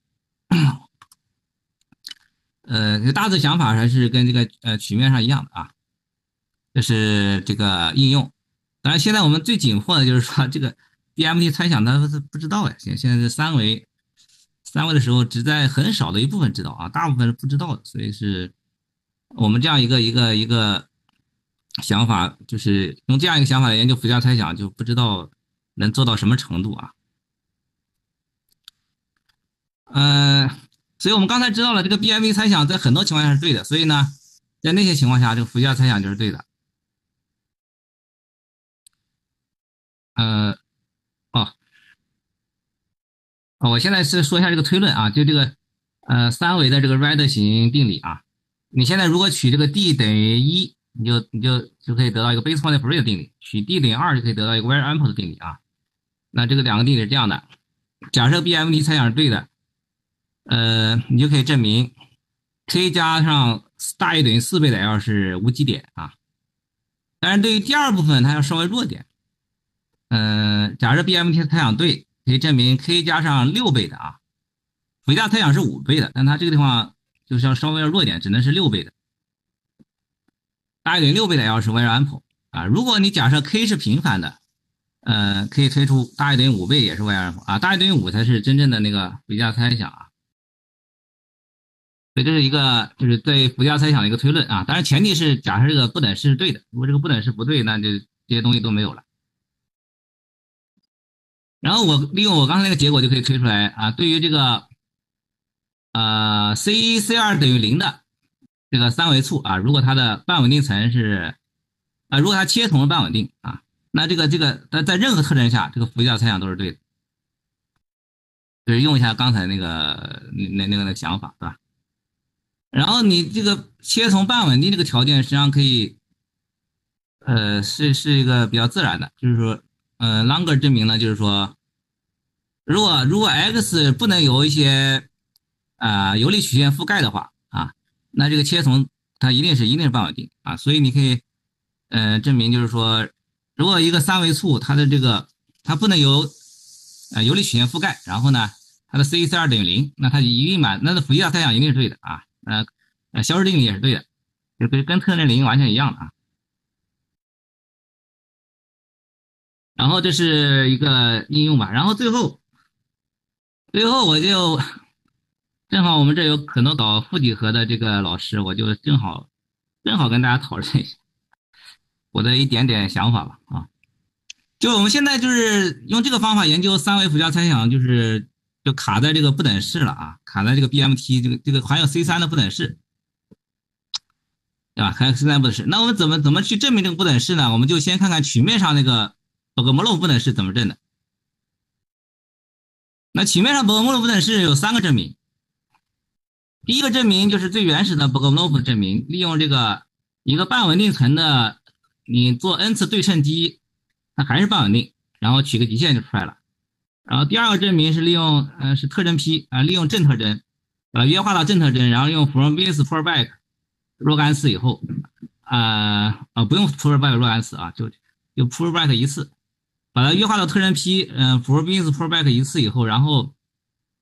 呃，大致想法还是跟这个呃曲面上一样的啊，这是这个应用。当然，现在我们最紧迫的就是说这个 B M T 猜想，它不知道哎，现现在是三维，三维的时候只在很少的一部分知道啊，大部分是不知道的，所以是我们这样一个一个一个想法，就是用这样一个想法来研究附加猜想，就不知道能做到什么程度啊。嗯、呃，所以我们刚才知道了这个 B M T 猜想在很多情况下是对的，所以呢，在那些情况下，这个附加猜想就是对的。呃，哦，哦，我现在是说一下这个推论啊，就这个呃三维的这个 Reid 型定理啊，你现在如果取这个 d 等于一，你就你就就可以得到一个 Bayes-Cohen-Frey 的定理，取 d 等于二就可以得到一个 Very ample 的定理啊。那这个两个定理是这样的，假设 B M T 猜想是对的，呃，你就可以证明 k 加上大于等于四倍的 L 是无极点啊。但是对于第二部分，它要稍微弱点。嗯、呃，假设 B M T 猜想对，可以证明 k 加上六倍的啊，附加猜想是五倍的，但它这个地方就是要稍微要弱一点，只能是六倍的，大于等于六倍的 L 是 very ample 啊。如果你假设 k 是平凡的，呃，可以推出大于等于五倍也是 very ample 啊，大于等于五才是真正的那个附加猜想啊。所以这是一个就是对附加猜想的一个推论啊，当然前提是假设这个不等式是对的，如果这个不等式不对，那就这些东西都没有了。然后我利用我刚才那个结果就可以推出来啊，对于这个呃 C 一 C 二等于零的这个三维簇啊，如果它的半稳定层是啊，如果它切同是半稳定啊，那这个这个在在任何特征下，这个附加猜想都是对的。就是用一下刚才那个那那那个那个想法，对吧？然后你这个切从半稳定这个条件实际上可以，呃，是是一个比较自然的，就是说，呃，longer 证明呢，就是说，如果如果 x 不能由一些啊、呃、游离曲线覆盖的话啊，那这个切从它一定是一定是半稳定啊，所以你可以，呃，证明就是说，如果一个三维簇它的这个它不能由呃游离曲线覆盖，然后呢，它的 C 一 C 二等于零，那它一定满，那的附加猜想一定是对的啊。呃呃，消失定理也是对的，就跟跟特征零完全一样的啊。然后这是一个应用吧，然后最后最后我就正好我们这有很多搞负几何的这个老师，我就正好正好跟大家讨论一下我的一点点想法吧啊。就我们现在就是用这个方法研究三维附加猜想，就是就卡在这个不等式了啊，卡在这个 B M T 这个这个含有 C 三 的不等式。对吧？还有 C 三 不等式，那我们怎么怎么去证明这个不等式呢？我们就先看看曲面上那个博格莫洛夫不等式怎么证的。那曲面上博格莫洛夫不等式有三个证明。第一个证明就是最原始的博格莫洛夫证明，利用这个一个半稳定层的，你做 n 次对称积，它还是半稳定，然后取个极限就出来了。然后第二个证明是利用呃是特征 P 啊、呃，利用正特征，把它约化到正特征，然后用 from Bayes pullback 若干次以后，啊、呃、啊不用 pullback 若干次啊，就就 pullback 一次，把它约化到特征 P， 嗯、呃、from Bayes pullback 一次以后，然后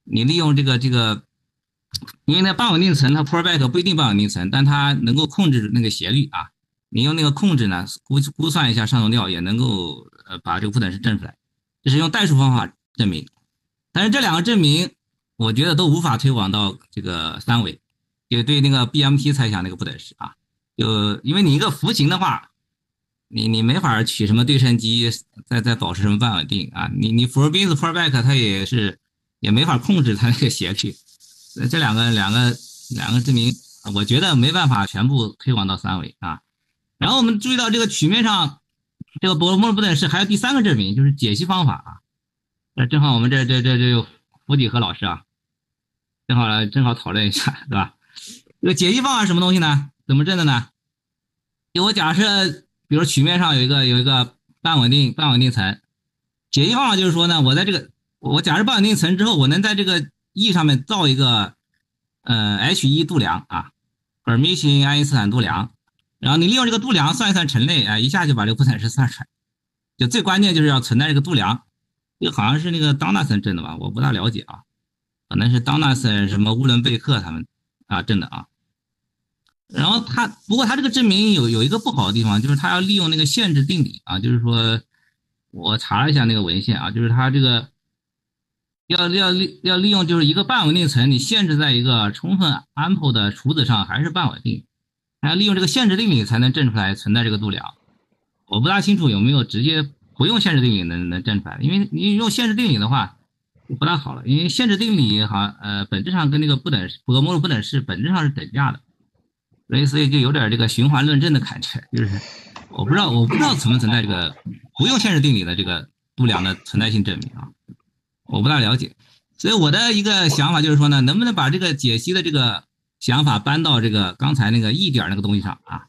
你利用这个这个，因为那半稳定层它 pullback 不一定半稳定层，但它能够控制那个斜率啊。你用那个控制呢，估估算一下上头料，也能够呃把这个不等式证出来。这是用代数方法证明，但是这两个证明，我觉得都无法推广到这个三维，就对那个 B M T 猜想那个不等式啊，就因为你一个符形的话，你你没法取什么对称积，再再保持什么半稳定啊，你你 for Bins pullback 它也是也没法控制它那个斜率，这两个两个两个证明，我觉得没办法全部推广到三维啊。然后我们注意到这个曲面上，这个伯诺不等式还有第三个证明，就是解析方法啊。那正好我们这这这这有福底和老师啊，正好来正好讨论一下，对吧？这个解析方法是什么东西呢？怎么证的呢？就我假设，比如曲面上有一个有一个半稳定半稳定层，解析方法就是说呢，我在这个我假设半稳定层之后，我能在这个 E 上面造一个呃 H 一 度量啊，赫米型爱因斯坦度量。然后你利用这个度量算一算陈列，哎，一下就把这个不等式算出来。就最关键就是要存在这个度量，这个好像是那个当纳森证的吧，我不大了解啊，可能是当纳森什么乌伦贝克他们啊证的啊。然后他不过他这个证明有有一个不好的地方，就是他要利用那个限制定理啊，就是说我查了一下那个文献啊，就是他这个要要利要利用就是一个半稳定层，你限制在一个充分 ample 的厨子上还是半稳定。还要利用这个限制定理才能证出来存在这个度量，我不大清楚有没有直接不用限制定理能能证出来，因为你用限制定理的话就不大好了，因为限制定理好像呃本质上跟那个不等式普格莫鲁不等式本质上是等价的，所以所以就有点这个循环论证的感觉，就是我不知道我不知道存不存在这个不用限制定理的这个度量的存在性证明啊，我不大了解，所以我的一个想法就是说呢，能不能把这个解析的这个想法搬到这个刚才那个 E 点那个东西上啊？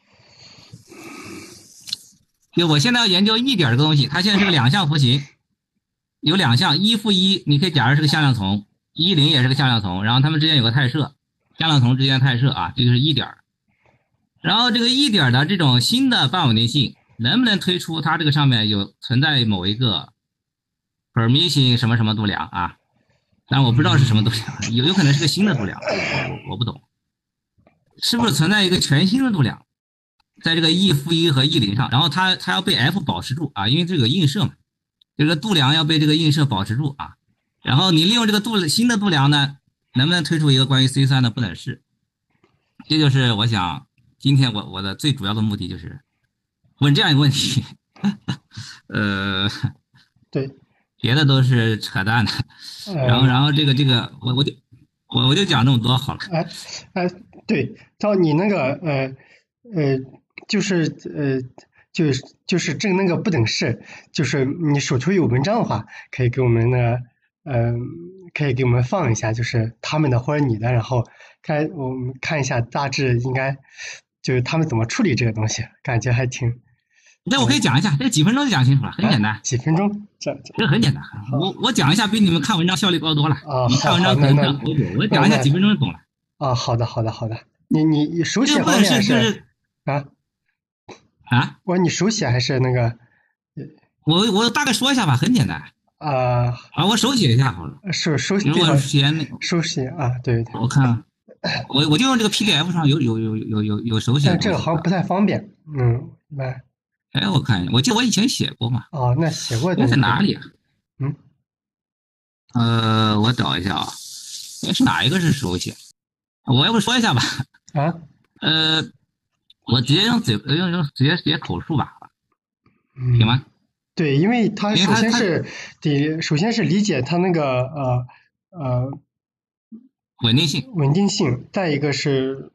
就我现在要研究 E 点这个东西，它现在是个两项符形，有两项一负一，你可以假设是个向量丛，一零也是个向量丛，然后它们之间有个态射，向量丛之间的态射啊，这就是 E 点。然后这个 E 点的这种新的半稳定性，能不能推出它这个上面有存在某一个 permission 什么什么度量啊？但我不知道是什么度量，有有可能是个新的度量，我我不懂，是不是存在一个全新的度量，在这个 E 负一和 E 零上，然后它它要被 F 保持住啊，因为这个映射嘛，这个度量要被这个映射保持住啊，然后你利用这个度新的度量呢，能不能推出一个关于 C 三 的不等式？这就是我想今天我我的最主要的目的就是问这样一个问题，呃， 对。 别的都是扯淡的，然后然后这个这个我我就我我就讲这么多好了。 哎哎，对，照你那个呃呃，就是呃就是就是证那个不等式，就是你手头有文章的话，可以给我们呢呃可以给我们放一下，就是他们的或者你的，然后看我们看一下大致应该就是他们怎么处理这个东西，感觉还挺。 这我可以讲一下，这几分钟就讲清楚了，很简单。 几分钟，这这很简单。我我讲一下，比你们看文章效率高多了。 啊， 你看文章可能看好久，我讲一下几分钟就懂了。 啊，好的，好的，好的。你你手写方面是啊啊？ 我你手写还是那个？ 我我大概说一下吧，很简单。 啊啊，我手写一下好了。 手手写。 如果写那手写啊，对对。 我看，我我就用这个 P D F 上有有有有有有手写。 但这个好像不太方便，嗯，一般。 哎，我看，我记得我以前写过嘛。 哦，那写过的在哪里啊？ 嗯， 呃，我找一下啊，哎，是哪一个是手写？我要不说一下吧？ 啊？ 呃，我直接用嘴用用直接直接口述吧， 嗯、 行吗？ 对，因为它首先是得首先是理解它那个呃呃稳定性， 稳定性，再一个是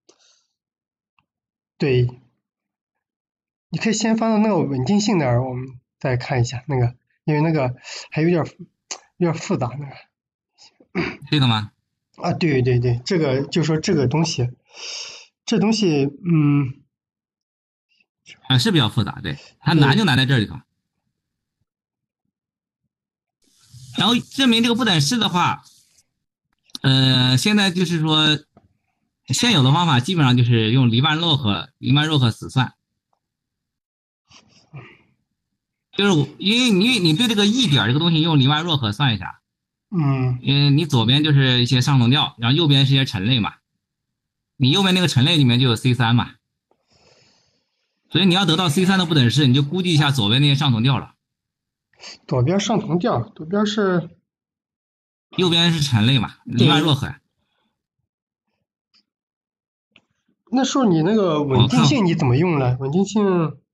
对。你可以先翻到那个稳定性那儿，我们再看一下那个，因为那个还有点有点复杂那个。 这个吗？ 啊，对对对，这个就说这个东西，这东西，嗯， 啊是比较复杂，对，它难就难在这里头。然后证明这个不等式的话，呃，现在就是说，现有的方法基本上就是用黎曼洛克黎曼洛克死算。就是因为你你对这个 E 点这个东西用黎曼洛克算一下， 嗯， 因为你左边就是一些上同调，然后右边是一些陈类嘛，你右边那个陈类里面就有 C 三 嘛，所以你要得到 C 三 的不等式，你就估计一下左边那些上同调了。 左边上同调，左边是， 右边是陈类嘛，黎曼若合。 那时候你那个稳定性你怎么用呢？稳定性，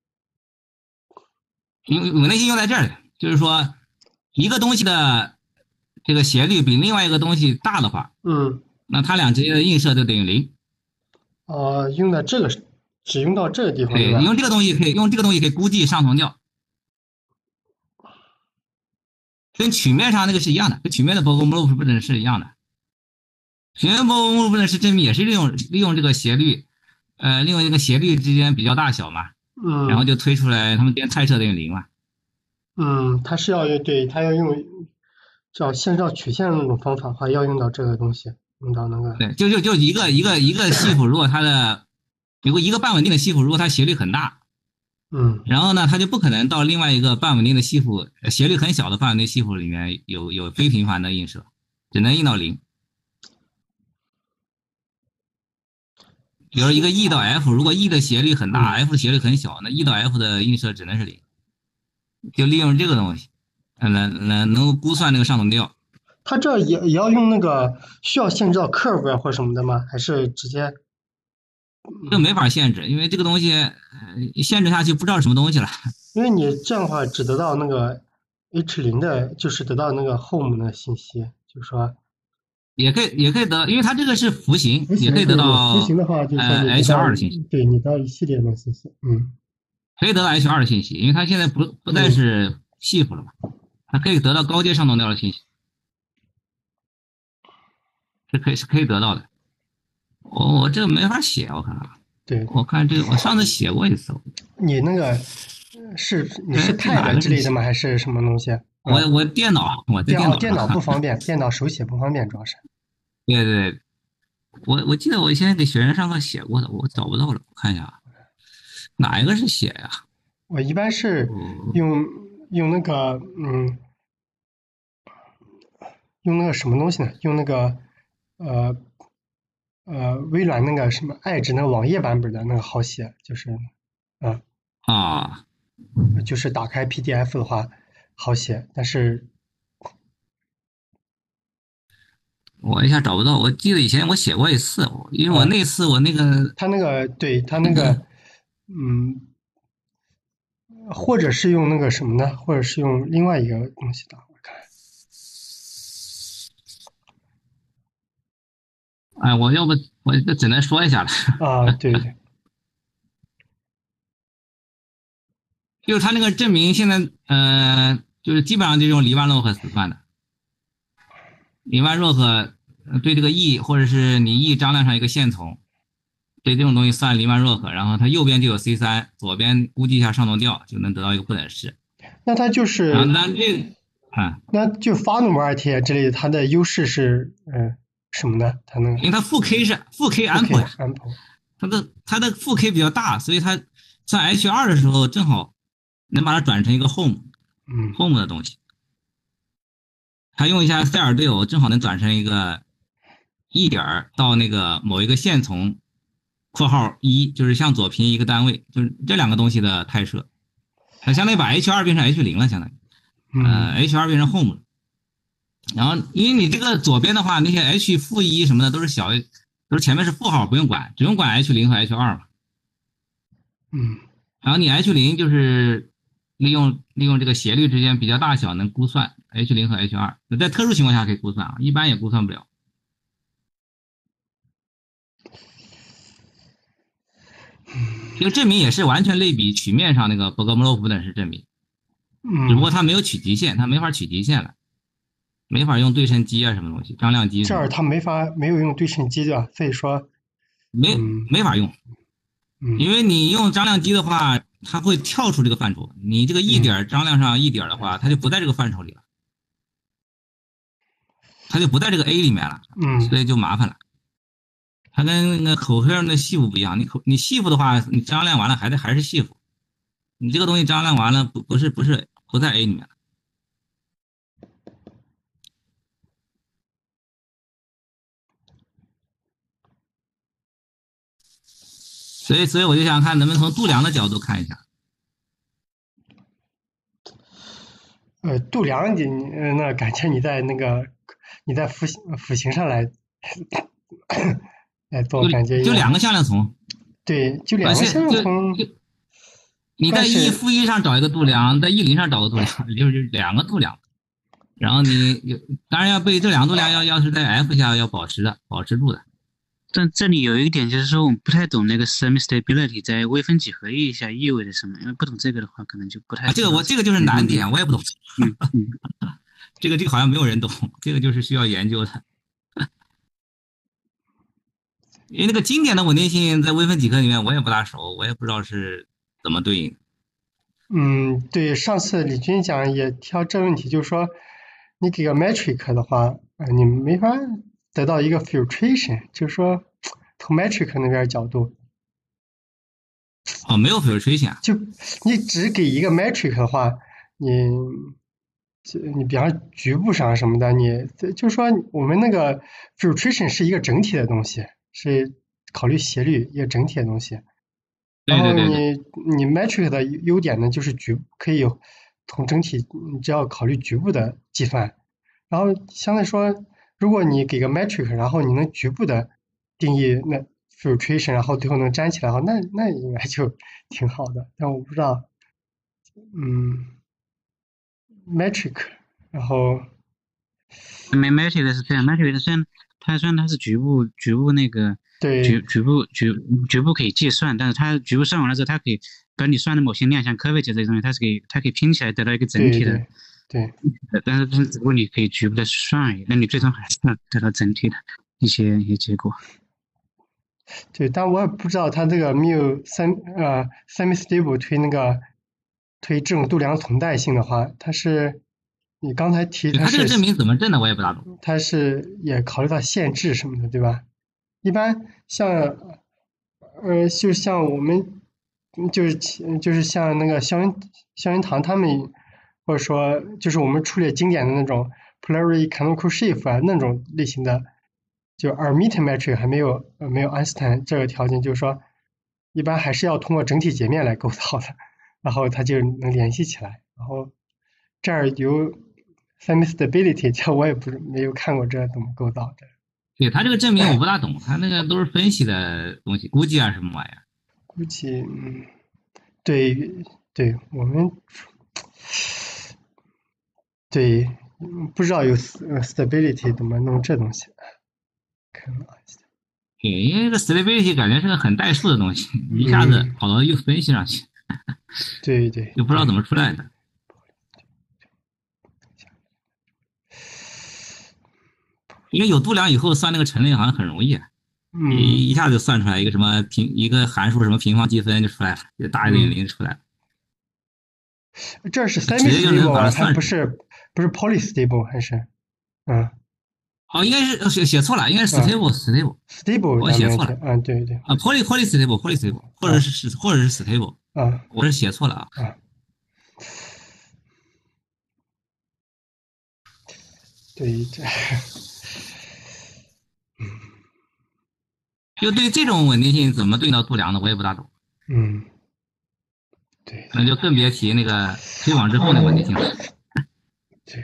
因为稳定性用在这儿，就是说一个东西的这个斜率比另外一个东西大的话， 嗯， 那它俩之间的映射就等于零。 啊，用在这个只用到这个地方对， 吧？ 用这个东西可以用这个东西可以估计上同调，跟曲面上那个是一样的，跟曲面的波格莫洛夫不等式一样的。曲面波格莫洛夫不等式证明也是利用利用这个斜率，呃，利用这个斜率之间比较大小嘛， 嗯， 然后就推出来它们之间猜测等于零嘛。 嗯，它是要对，它要用叫线上曲线那种方法的话，要用到这个东西，用到那个。 对，就就就一个一个一个系谱，如果它的有个一个半稳定的系谱，如果它斜率很大， 嗯， 然后呢，它就不可能到另外一个半稳定的系谱，斜率很小的半稳定系谱里面有有非频繁的映射，只能映到零。比如一个 E 到 F， 如果 E 的斜率很大， 嗯、 F 斜率很小，那 E 到 F 的映射只能是零。就利用这个东西，来来能够估算那个上同调。 它这也也要用那个需要限制到 curve 或什么的吗？还是直接？ 这没法限制，因为这个东西、呃、限制下去不知道什么东西了。 因为你这样的话只得到那个 H 零的，就是得到那个 home 的信息，就是说。 也可以，也可以得，因为它这个是符形，也可以得到符形的话，就是说呃 H 二的信息。 对，你得到一系列的信息，嗯， 可以得到 H 二的信息，因为它现在不不再是系谱了嘛，它可以得到高阶上同调的信息，是可以是可以得到的。我我这个没法写，我看啊， 对， 我看这个我上次写过一次。 你那个是你是 Pad 之类的吗？还是什么东西？ 我我电脑，我的电脑电脑不方便，电脑手写不方便，主要是。 对对对，我我记得我以前给学生上课写过的，我找不到了，我看一下啊，哪一个是写呀？ 我一般是用用那个嗯，用那个什么东西呢？用那个呃呃微软那个什么爱智那个网页版本的那个好写，就是啊啊， 就是打开 P D F 的话好写，但是我一下找不到。我记得以前我写过一次，因为我那次我那个他那个对他那个嗯。或者是用那个什么呢？或者是用另外一个东西的，我看。 哎，我要不我就只能说一下了。 啊，对对。 就是他那个证明现在，呃，就是基本上就用黎曼洛赫死算的。黎曼洛赫对这个 E 或者是你 E 张量上一个线从，对这种东西算黎曼洛赫，然后它右边就有 C 三，左边估计一下上同调，就能得到一个不等式。 那它就是， 啊，那这，啊， 那就发努摩尔贴之类的，它的优势是，嗯，什么呢？它那个， 因为它负 K 是负 K ample 呀， ample， 它的它的负 K 比较大，所以它算 H 二的时候正好能把它转成一个 home， 嗯 home 的东西。它用一下塞尔对偶，正好能转成一个 E 点到那个某一个线从括号一，就是向左平一个单位，就是这两个东西的太射，它相当于把 H 二变成 H 零了，相当于，呃 H 二变成 home 了。然后因为你这个左边的话，那些 H 负一什么的都是小，都是前面是负号，不用管，只用管 H 零和 H 二嘛。 嗯。 然后你 H 零就是利用利用这个斜率之间比较大小能估算 H 零和 H 二，在特殊情况下可以估算啊，一般也估算不了。这个证明也是完全类比曲面上那个博格莫洛夫等式证明，只不过它没有取极限，它没法取极限了，没法用对称积啊什么东西，张量积。 这儿它没法没有用对称积的，所以说没、 嗯、 没法用， 嗯， 因为你用张量积的话，它会跳出这个范畴。你这个 E 点张量上 E 点的话，它就不在这个范畴里了，它就不在这个 A 里面了， 嗯， 所以就麻烦了。它跟那个口黑的系数不一样，你口你系数的话，你张量完了还得还是系数，你这个东西张量完了不不是不是不在 A 里面了。 所以所以我就想看能不能从度量的角度看一下。 呃，度量你呃那感觉你在那个你在辅辅形上来来做，感觉就两个向量从。 对，就两个向量从。 你在 E 负一上找一个度量，在 E 零上找个度量，就是两个度量。然后你当然要被这两个度量要要是在 F 下要保持的，保持住的。 但这里有一点就是说，我们不太懂那个 semi-stability 在微分几何意义下意味着什么，因为不懂这个的话，可能就不太、 啊。这个我这个就是难点，我也不懂。 嗯嗯、 这个这个好像没有人懂，这个就是需要研究的。因为那个经典的稳定性在微分几何里面我也不大熟，我也不知道是怎么对应。 嗯，对，上次李军讲也提到这问题，就是说你给个 metric 的话，呃，你没法得到一个 filtration，就是说从 metric 那边角度。 哦，没有 filtration。 就你只给一个 metric 的话，你就你比方局部上什么的，你就是说我们那个 filtration 是一个整体的东西，是考虑斜率一个整体的东西。然后你你 metric 的优点呢，就是局可以从整体，你只要考虑局部的计算。然后相对说，如果你给个 metric，然后你能局部的定义那 filtration， 然后最后能粘起来的话，那那应该就挺好的。但我不知道，嗯 ，metric， 然后没 metric 是这样 ，metric 虽然它虽然它是局部局部那个。 对， 局局部局局部可以计算，但是它局部算完了之后，它可以把你算的某些量，像科位这些东西，它是可以它可以拼起来得到一个整体的。 对。对对但是但是只不过你可以局部的算而已，那你最终还是要得到整体的一些一些结果。 对，但我也不知道它这个 mu 三呃 semi-stable 推那个推这种度量存在性的话，它是你刚才提它是它这个证明怎么证的，我也不大懂。 它是也考虑到限制什么的，对吧？一般像，呃，就像我们，就是就是像那个萧云萧云堂他们，或者说就是我们处理经典的那种 Polari canonical sheaf 啊那种类型的，就 Hermite metric 还没有呃没有安斯坦这个条件，就是说一般还是要通过整体截面来构造的，然后它就能联系起来。然后这儿有 semi-stability， 这我也不是没有看过这怎么构造的。 对他这个证明我不大懂，他那个都是分析的东西，估计啊什么玩意儿？ 估计，嗯，对对，我们对不知道有 stability 怎么弄这东西，看啊。 对，因为这个 stability 感觉是个很代数的东西，一下子跑到又分析上去， 对对， 就不知道怎么出来的。因为有度量以后算那个陈列好像很容易， 嗯， 一一下子算出来一个什么平一个函数什么平方积分就出来了，就大于等于零出来了。 这是 semi-stable 啊，它不是不是 polystable 还是？嗯。 哦，应该是写写错了，应该是 stable stable stable， 我写错了。 啊，对对。 啊 ，poly poly stable poly stable， 或者是或者是 stable。 啊， 我是写错了啊。 啊。对，这。嗯。 就对这种稳定性怎么对应到度量的，我也不大懂。 嗯。对。 那就更别提那个推广之后的稳定性了。 对对。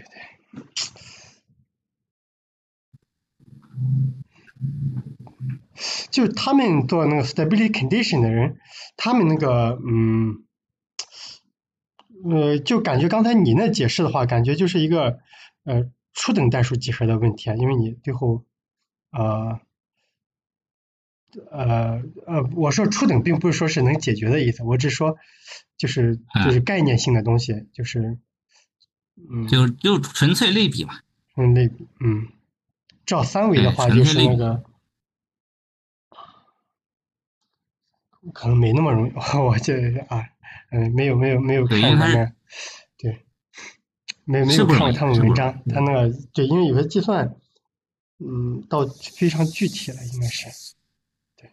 就他们做那个 stability condition 的人，他们那个嗯，呃，就感觉刚才你那解释的话，感觉就是一个呃初等代数几何的问题啊，因为你最后呃呃呃，我说初等并不是说是能解决的意思，我只是说就是就是概念性的东西，就是嗯， 就就纯粹类比嘛。 嗯，类比，嗯，照三维的话就是那个。可能没那么容易，我这啊，嗯，没有没有没有看他们，对，没没有看过他们文章，他那个对，因为有些计算，嗯，到非常具体了，应该是，对，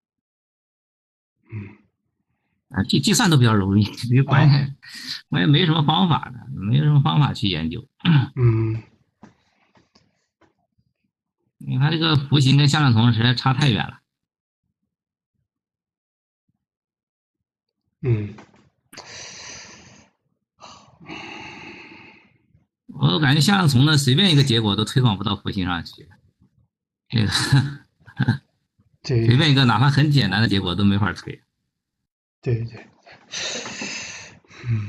嗯， 啊，计计算都比较容易，因为关键我也没什么方法的，没什么方法去研究。 嗯， 你看这个弧形跟向量同实在差太远了。 嗯， 我感觉向量从的随便一个结果都推广不到弧形上去，这个对， 随便一个哪怕很简单的结果都没法推。 对对，嗯。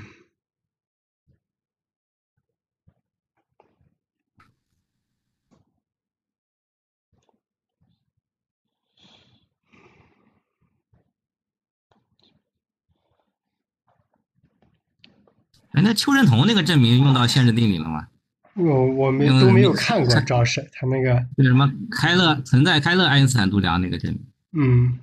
哎，那邱振同那个证明用到限制定理了吗？ 我我没都没有看过，主要是他那个是什么开勒存在开勒爱因斯坦度量那个证明。 嗯，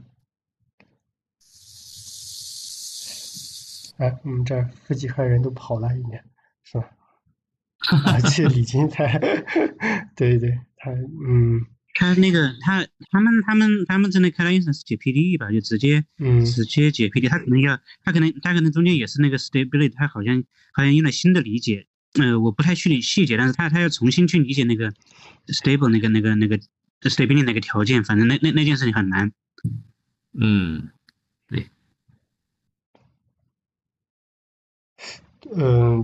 哎，我们这负几个人都跑了一遍，是吧？而且李金才，对对，他嗯， 他那个他他们他们他们真的开了一层是解 P D E 吧，就直接嗯直接解 P D E， 他可能要他可能他可能中间也是那个 stability， 他好像好像用了新的理解，呃，我不太确定细节，但是他他要重新去理解那个 stable 那个那个那个 stability 那个条件，反正那那那件事情很难。 嗯，对。 嗯。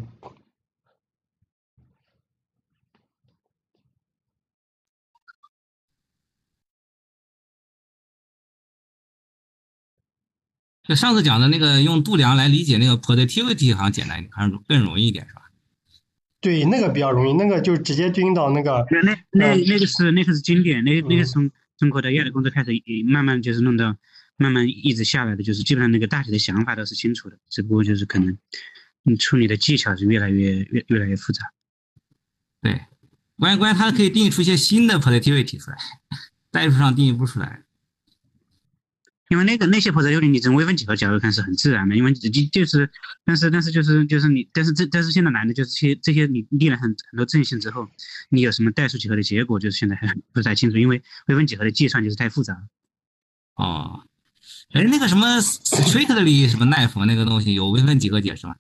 就上次讲的那个用度量来理解那个 productivity 好像简单一点，好像更容易一点，是吧？ 对，那个比较容易，那个就直接对应到那个。 那那那那个是那个是经典，那那个嗯从中国的亚的工作开始，慢慢就是弄到慢慢一直下来的，就是基本上那个大体的想法都是清楚的，只不过就是可能你处理的技巧是越来越越越来越复杂。 对，关键关键它可以定义出一些新的 productivity 出来，代数上定义不出来。 因为那个那些 productivity 你从微分几何角度看是很自然的，因为就就是但是但是就是就是你但是这但是现在难的就是这些这些你立了很很多正性之后，你有什么代数几何的结果，就是现在还不太清楚，因为微分几何的计算就是太复杂了。 哦，哎，那个什么 strictly 什么 knife 那个东西有微分几何解释吗？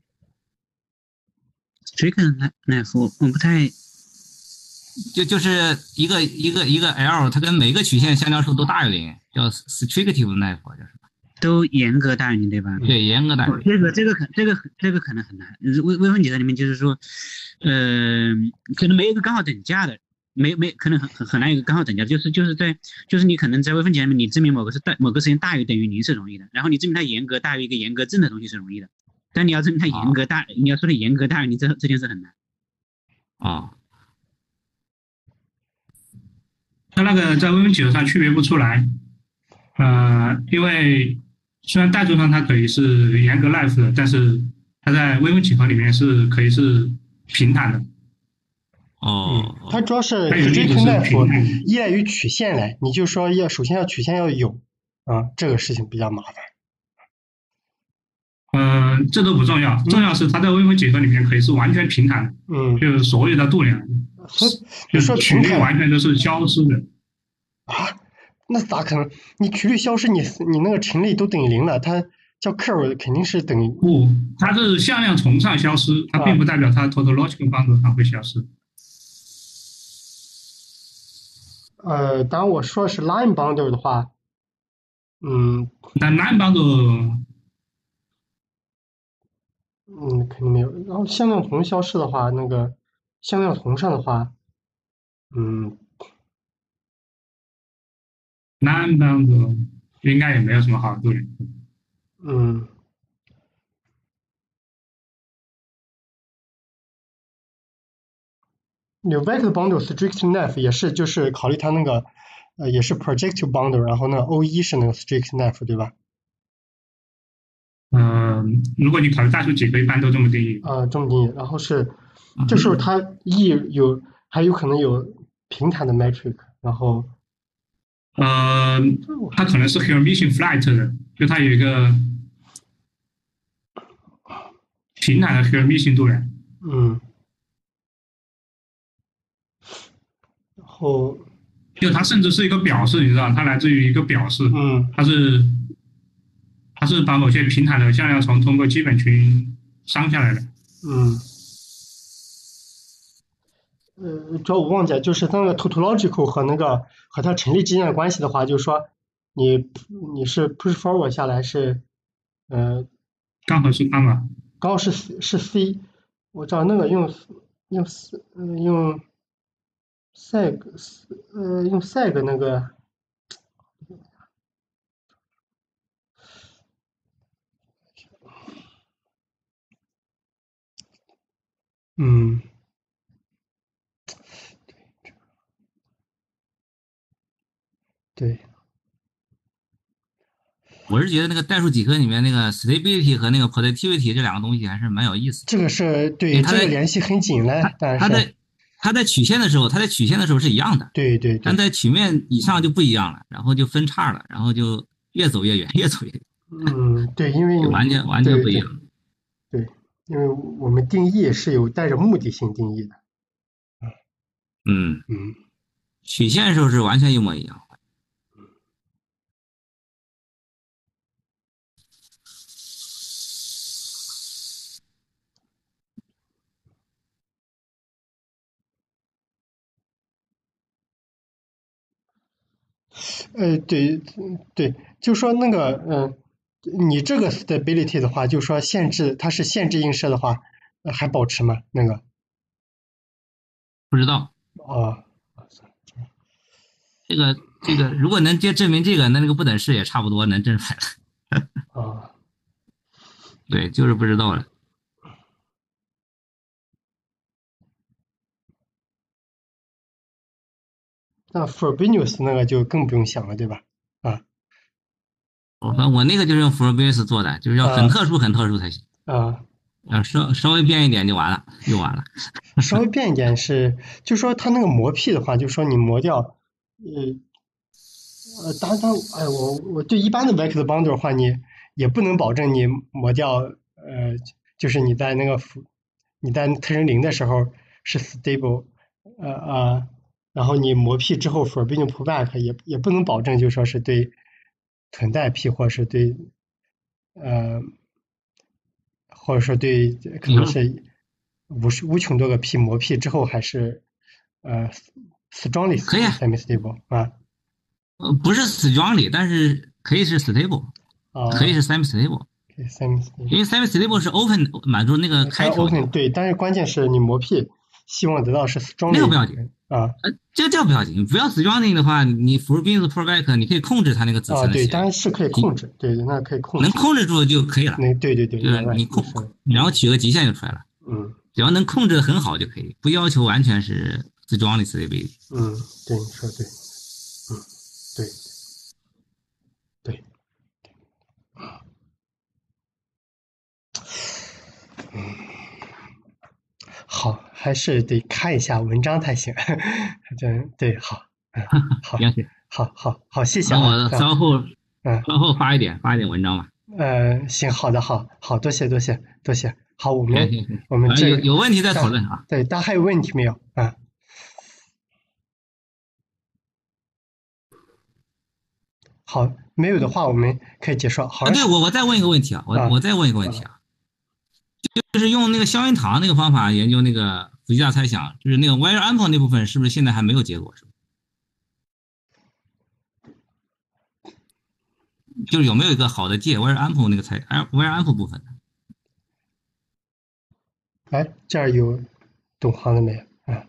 strictly knife 我我不太。 就就是一个一个一个 L， 它跟每个曲线相交数都大于零，叫 strictive knife 叫什么？ 都严格大于零，对吧？ 对，严格大于零。 这个这个可这个这个可能很难。微微分几何里面就是说，呃，可能没有一个刚好等价的，没没可能很很很难有一个刚好等价，就是就是在就是你可能在微分几何里面，你证明某个是大某个时间大于等于零是容易的，然后你证明它严格大于一个严格正的东西是容易的，但你要证明它严格大，你要说它严格大于零，这这件事很难。 啊。 它那个在微分几何上区别不出来，呃，因为虽然代数上它可以是严格 knife 的，但是它在微分几何里面是可以是平坦的。 哦， 它主要是 strictly knife 依赖于曲线来，你就说要首先要曲线要有啊，这个事情比较麻烦。 嗯、呃，这都不重要，重要是它在微分几何里面可以是完全平坦的， 嗯， 就是所有的度量。就是曲率完全都是消失的啊？那咋可能？你曲率消失，你你那个trình力都等于零了，它叫 curve 肯定是等于不，它是向量从上消失，它并不代表它 tautological boundary 上会消失。 呃，当然我说的是 line boundary 的话，嗯， 那 line boundary， 嗯，肯定没有。然后向量从消失的话，那个向量从上的话，嗯 ，line boundary 应该也没有什么好度量。 嗯。有 vector boundary strict knife 也是，就是考虑它那个，呃，也是 projective boundary， 然后呢 O 一是那个 strict knife， 对吧？ 嗯、呃，如果你考虑代数几何，一般都这么定义。 啊、呃，这么定义。然后是，这时候它 E 有还有可能有平坦的 metric， 然后， 呃，它可能是 Hermitian flat 的，就它有一个平坦的 Hermitian 度量。 嗯。然后， 就它甚至是一个表示，你知道，它来自于一个表示， 嗯， 它是它是把某些平坦的向量从通过基本群商下来的。 嗯。呃，主要我忘记了，就是它那个 tautological 和那个和它trình力之间的关系的话，就是说你你是 push forward 下来是，呃， 刚和是康吧？ 高是是 C， 我找那个用用呃用 seg 呃用 seg 那个，嗯，对。 我是觉得那个代数几何里面那个 stability 和那个 positivity 这两个东西还是蛮有意思的。 这个是对，这个联系很紧了，但是它在它在曲线的时候，它在曲线的时候是一样的， 对对对， 但在曲面以上就不一样了，然后就分叉了，然后就越走越远，越走越远。 嗯，对，因为完全完全不一样。 对，对，因为我们定义是有带着目的性定义的。 嗯嗯， 曲线的时候是完全一模一样。 呃，对对，就说那个，嗯、呃，你这个 stability 的话，就说限制它是限制映射的话，呃、还保持吗？那个不知道。 哦， 这个这个，如果能接证明这个，那那个不等式也差不多能证出来了。 哦， 对，就是不知道了。 那 Frobenius 那个就更不用想了，对吧？啊， 我我那个就是用 Frobenius 做的，就是要很特殊很特殊才行。 啊， 啊，稍稍微变一点就完了，就完了。 稍微变一点是，就说它那个磨 P 的话，就说你磨掉，呃呃，当当，哎，我我对一般的 vector bundle 的话，你也不能保证你磨掉，呃，就是你在那个你在特征零的时候是 stable，呃啊，然后你磨 P 之后 Frobenius pullback 也也不能保证，就说是对存在 P 或者是对，呃，或者说对可能是无无穷多个 P 磨 P 之后还是呃 strongly 可以啊 semi-stable 啊。 呃，不是 strongly，但是可以是 stable，、 啊、 可以是 semi stable， 因为 semi stable 是 open 满足那个开条件。 对，但是关键是你磨 P 希望得到是 strongly， 那个不要紧啊， 呃，这个叫不要紧，不要 strongly 的话，你 Frobenius pullback 你可以控制它那个子啊， 层的对，当然是可以控制，对，那可以控制， 能控制住就可以了。 那对对对， 就是你控，然后取个极限就出来了。 嗯， 只要能控制的很好就可以，不要求完全是 strongly stable。 嗯，对，你说对，嗯，对。对，嗯，好，还是得看一下文章才行。这对，好，嗯，好，好，好，好，谢谢啊。 我稍后， 嗯， 稍后发一点，发一点文章吧。 呃，行，好的，好，好多谢，多谢，多谢。好，我们行行行我们这有有问题再讨论啊。 对，大家还有问题没有啊？好，没有的话，我们可以结束。好， 啊，对我我再问一个问题啊，我、啊、我再问一个问题啊，就是用那个肖恩堂那个方法研究那个伏击大猜想，就是那个 wire ample 那部分，是不是现在还没有结果？是吧？就是有没有一个好的借 wire ample 那个猜 wire ample 部分？ 哎，这儿有懂行的没有？啊？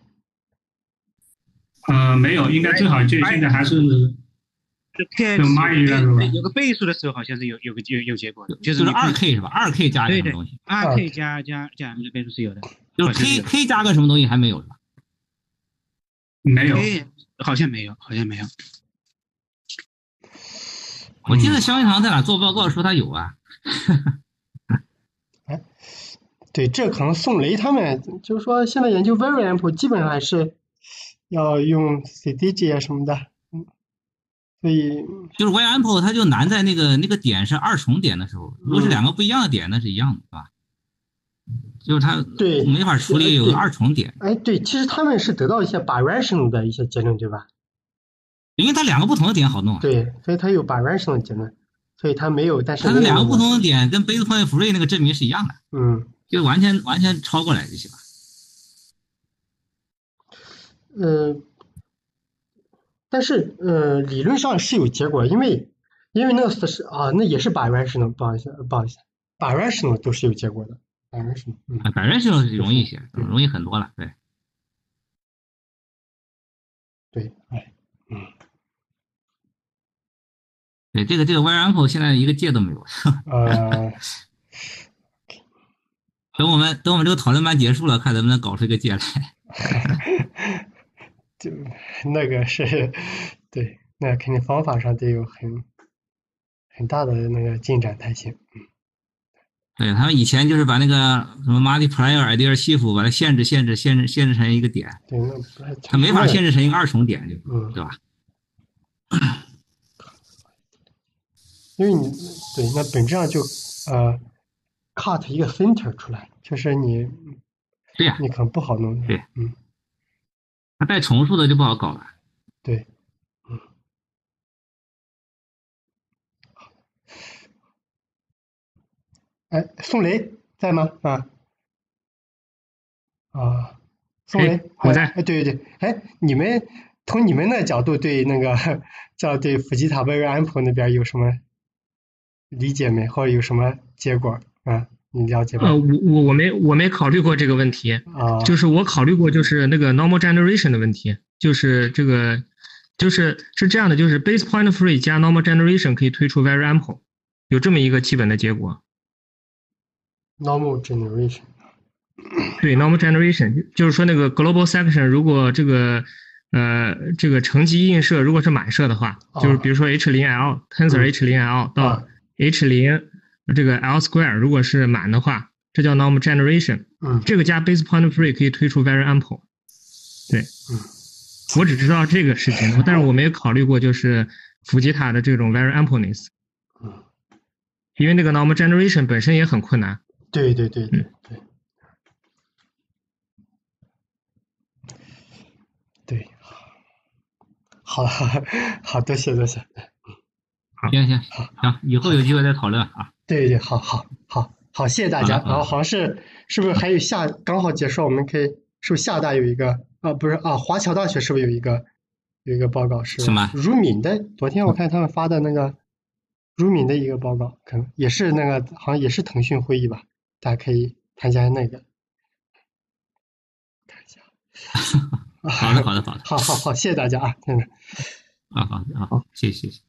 呃，没有，应该正好借，现在还是。 有个有个倍数的时候，好像是有有个有有结果的，就是就是二 k 是吧？二 k 加一个什么东西？ 二 k 加加加 m 的倍数是有的， 就是 k k 加个什么东西还没有是吧？ 没有， 好像没有，好像没有。 我记得肖恩堂在哪做报告说他有啊。 哎，对，这可能宋雷他们就是说，现在研究 very ample 基本上还是要用 C D G 啊什么的。所以就是 wire ample 它就难在那个那个点是二重点的时候，如果是两个不一样的点，那是一样的，是吧？就是它对没法处理有个二重点。 哎，对，其实他们是得到一些 birational 的一些结论，对吧？ 因为它两个不同的点好弄、啊。 对，所以它有 birational 的结论，所以它没有，但是它的两个不同的点跟 base point free 那个证明是一样的。 嗯， 就完全完全超过来就行了。 呃。但是呃，理论上是有结果，因为因为那个是啊，那也是birational，不好意思，不好意思， ，directional 都是有结果的 ，directional， 嗯， 啊 directional 容易一些，容易很多了，对。 对，哎，嗯， 对，这个这个 variable 现在一个界都没有。 呃， 等我们等我们这个讨论班结束了，看能不能搞出一个界来。 就那个是，对，那肯定方法上得有很很大的那个进展才行。嗯， 对，他们以前就是把那个什么 multiplier idea shift 把它限制限制限制限制成一个点， 对，那不太它没法限制成一个二重点，就嗯， 对吧？ 因为你对，那本质上就呃 cut 一个 center 出来，就是你对呀、啊， 你可能不好弄。 对， 嗯， 它带重数的就不好搞了。 对，嗯。哎，宋雷在吗？啊啊，宋雷， 我在。 哎，对对对，哎，你们从你们的角度对那个叫对福吉塔 variable 那边有什么理解没，或者有什么结果啊？你了解吗？ 呃，我我我没我没考虑过这个问题啊， 就是我考虑过就是那个 normal generation 的问题，就是这个就是是这样的，就是 base point free 加 normal generation 可以推出 very ample， 有这么一个基本的结果。 normal generation， 对 normal generation 就是说那个 global section 如果这个呃这个乘积映射如果是满射的话， 啊、 就是比如说 H 零 L tensor H 零 L 到 H 零这个 L square 如果是满的话，这叫 normal generation。 嗯， 这个加 base point free 可以推出 very ample。对， 嗯， 我只知道这个事情，但是我没有考虑过就是福吉塔的这种 very ampleness。 嗯， 因为那个 normal generation 本身也很困难。 对对对对对。对，好，好，多谢多谢。 行行行，以后有机会再讨论啊。 对对，好好好好，谢谢大家。然后好像是是不是还有下刚好结束，我们可以是不是厦大有一个啊？不是啊，华侨大学是不是有一个有一个报告是什么？ 如敏的，昨天我看他们发的那个如敏的一个报告，可能也是那个好像也是腾讯会议吧，大家可以参加那个。看一下。 好的好的好的， 好好好，谢谢大家啊，真的。 好好好，谢谢谢谢。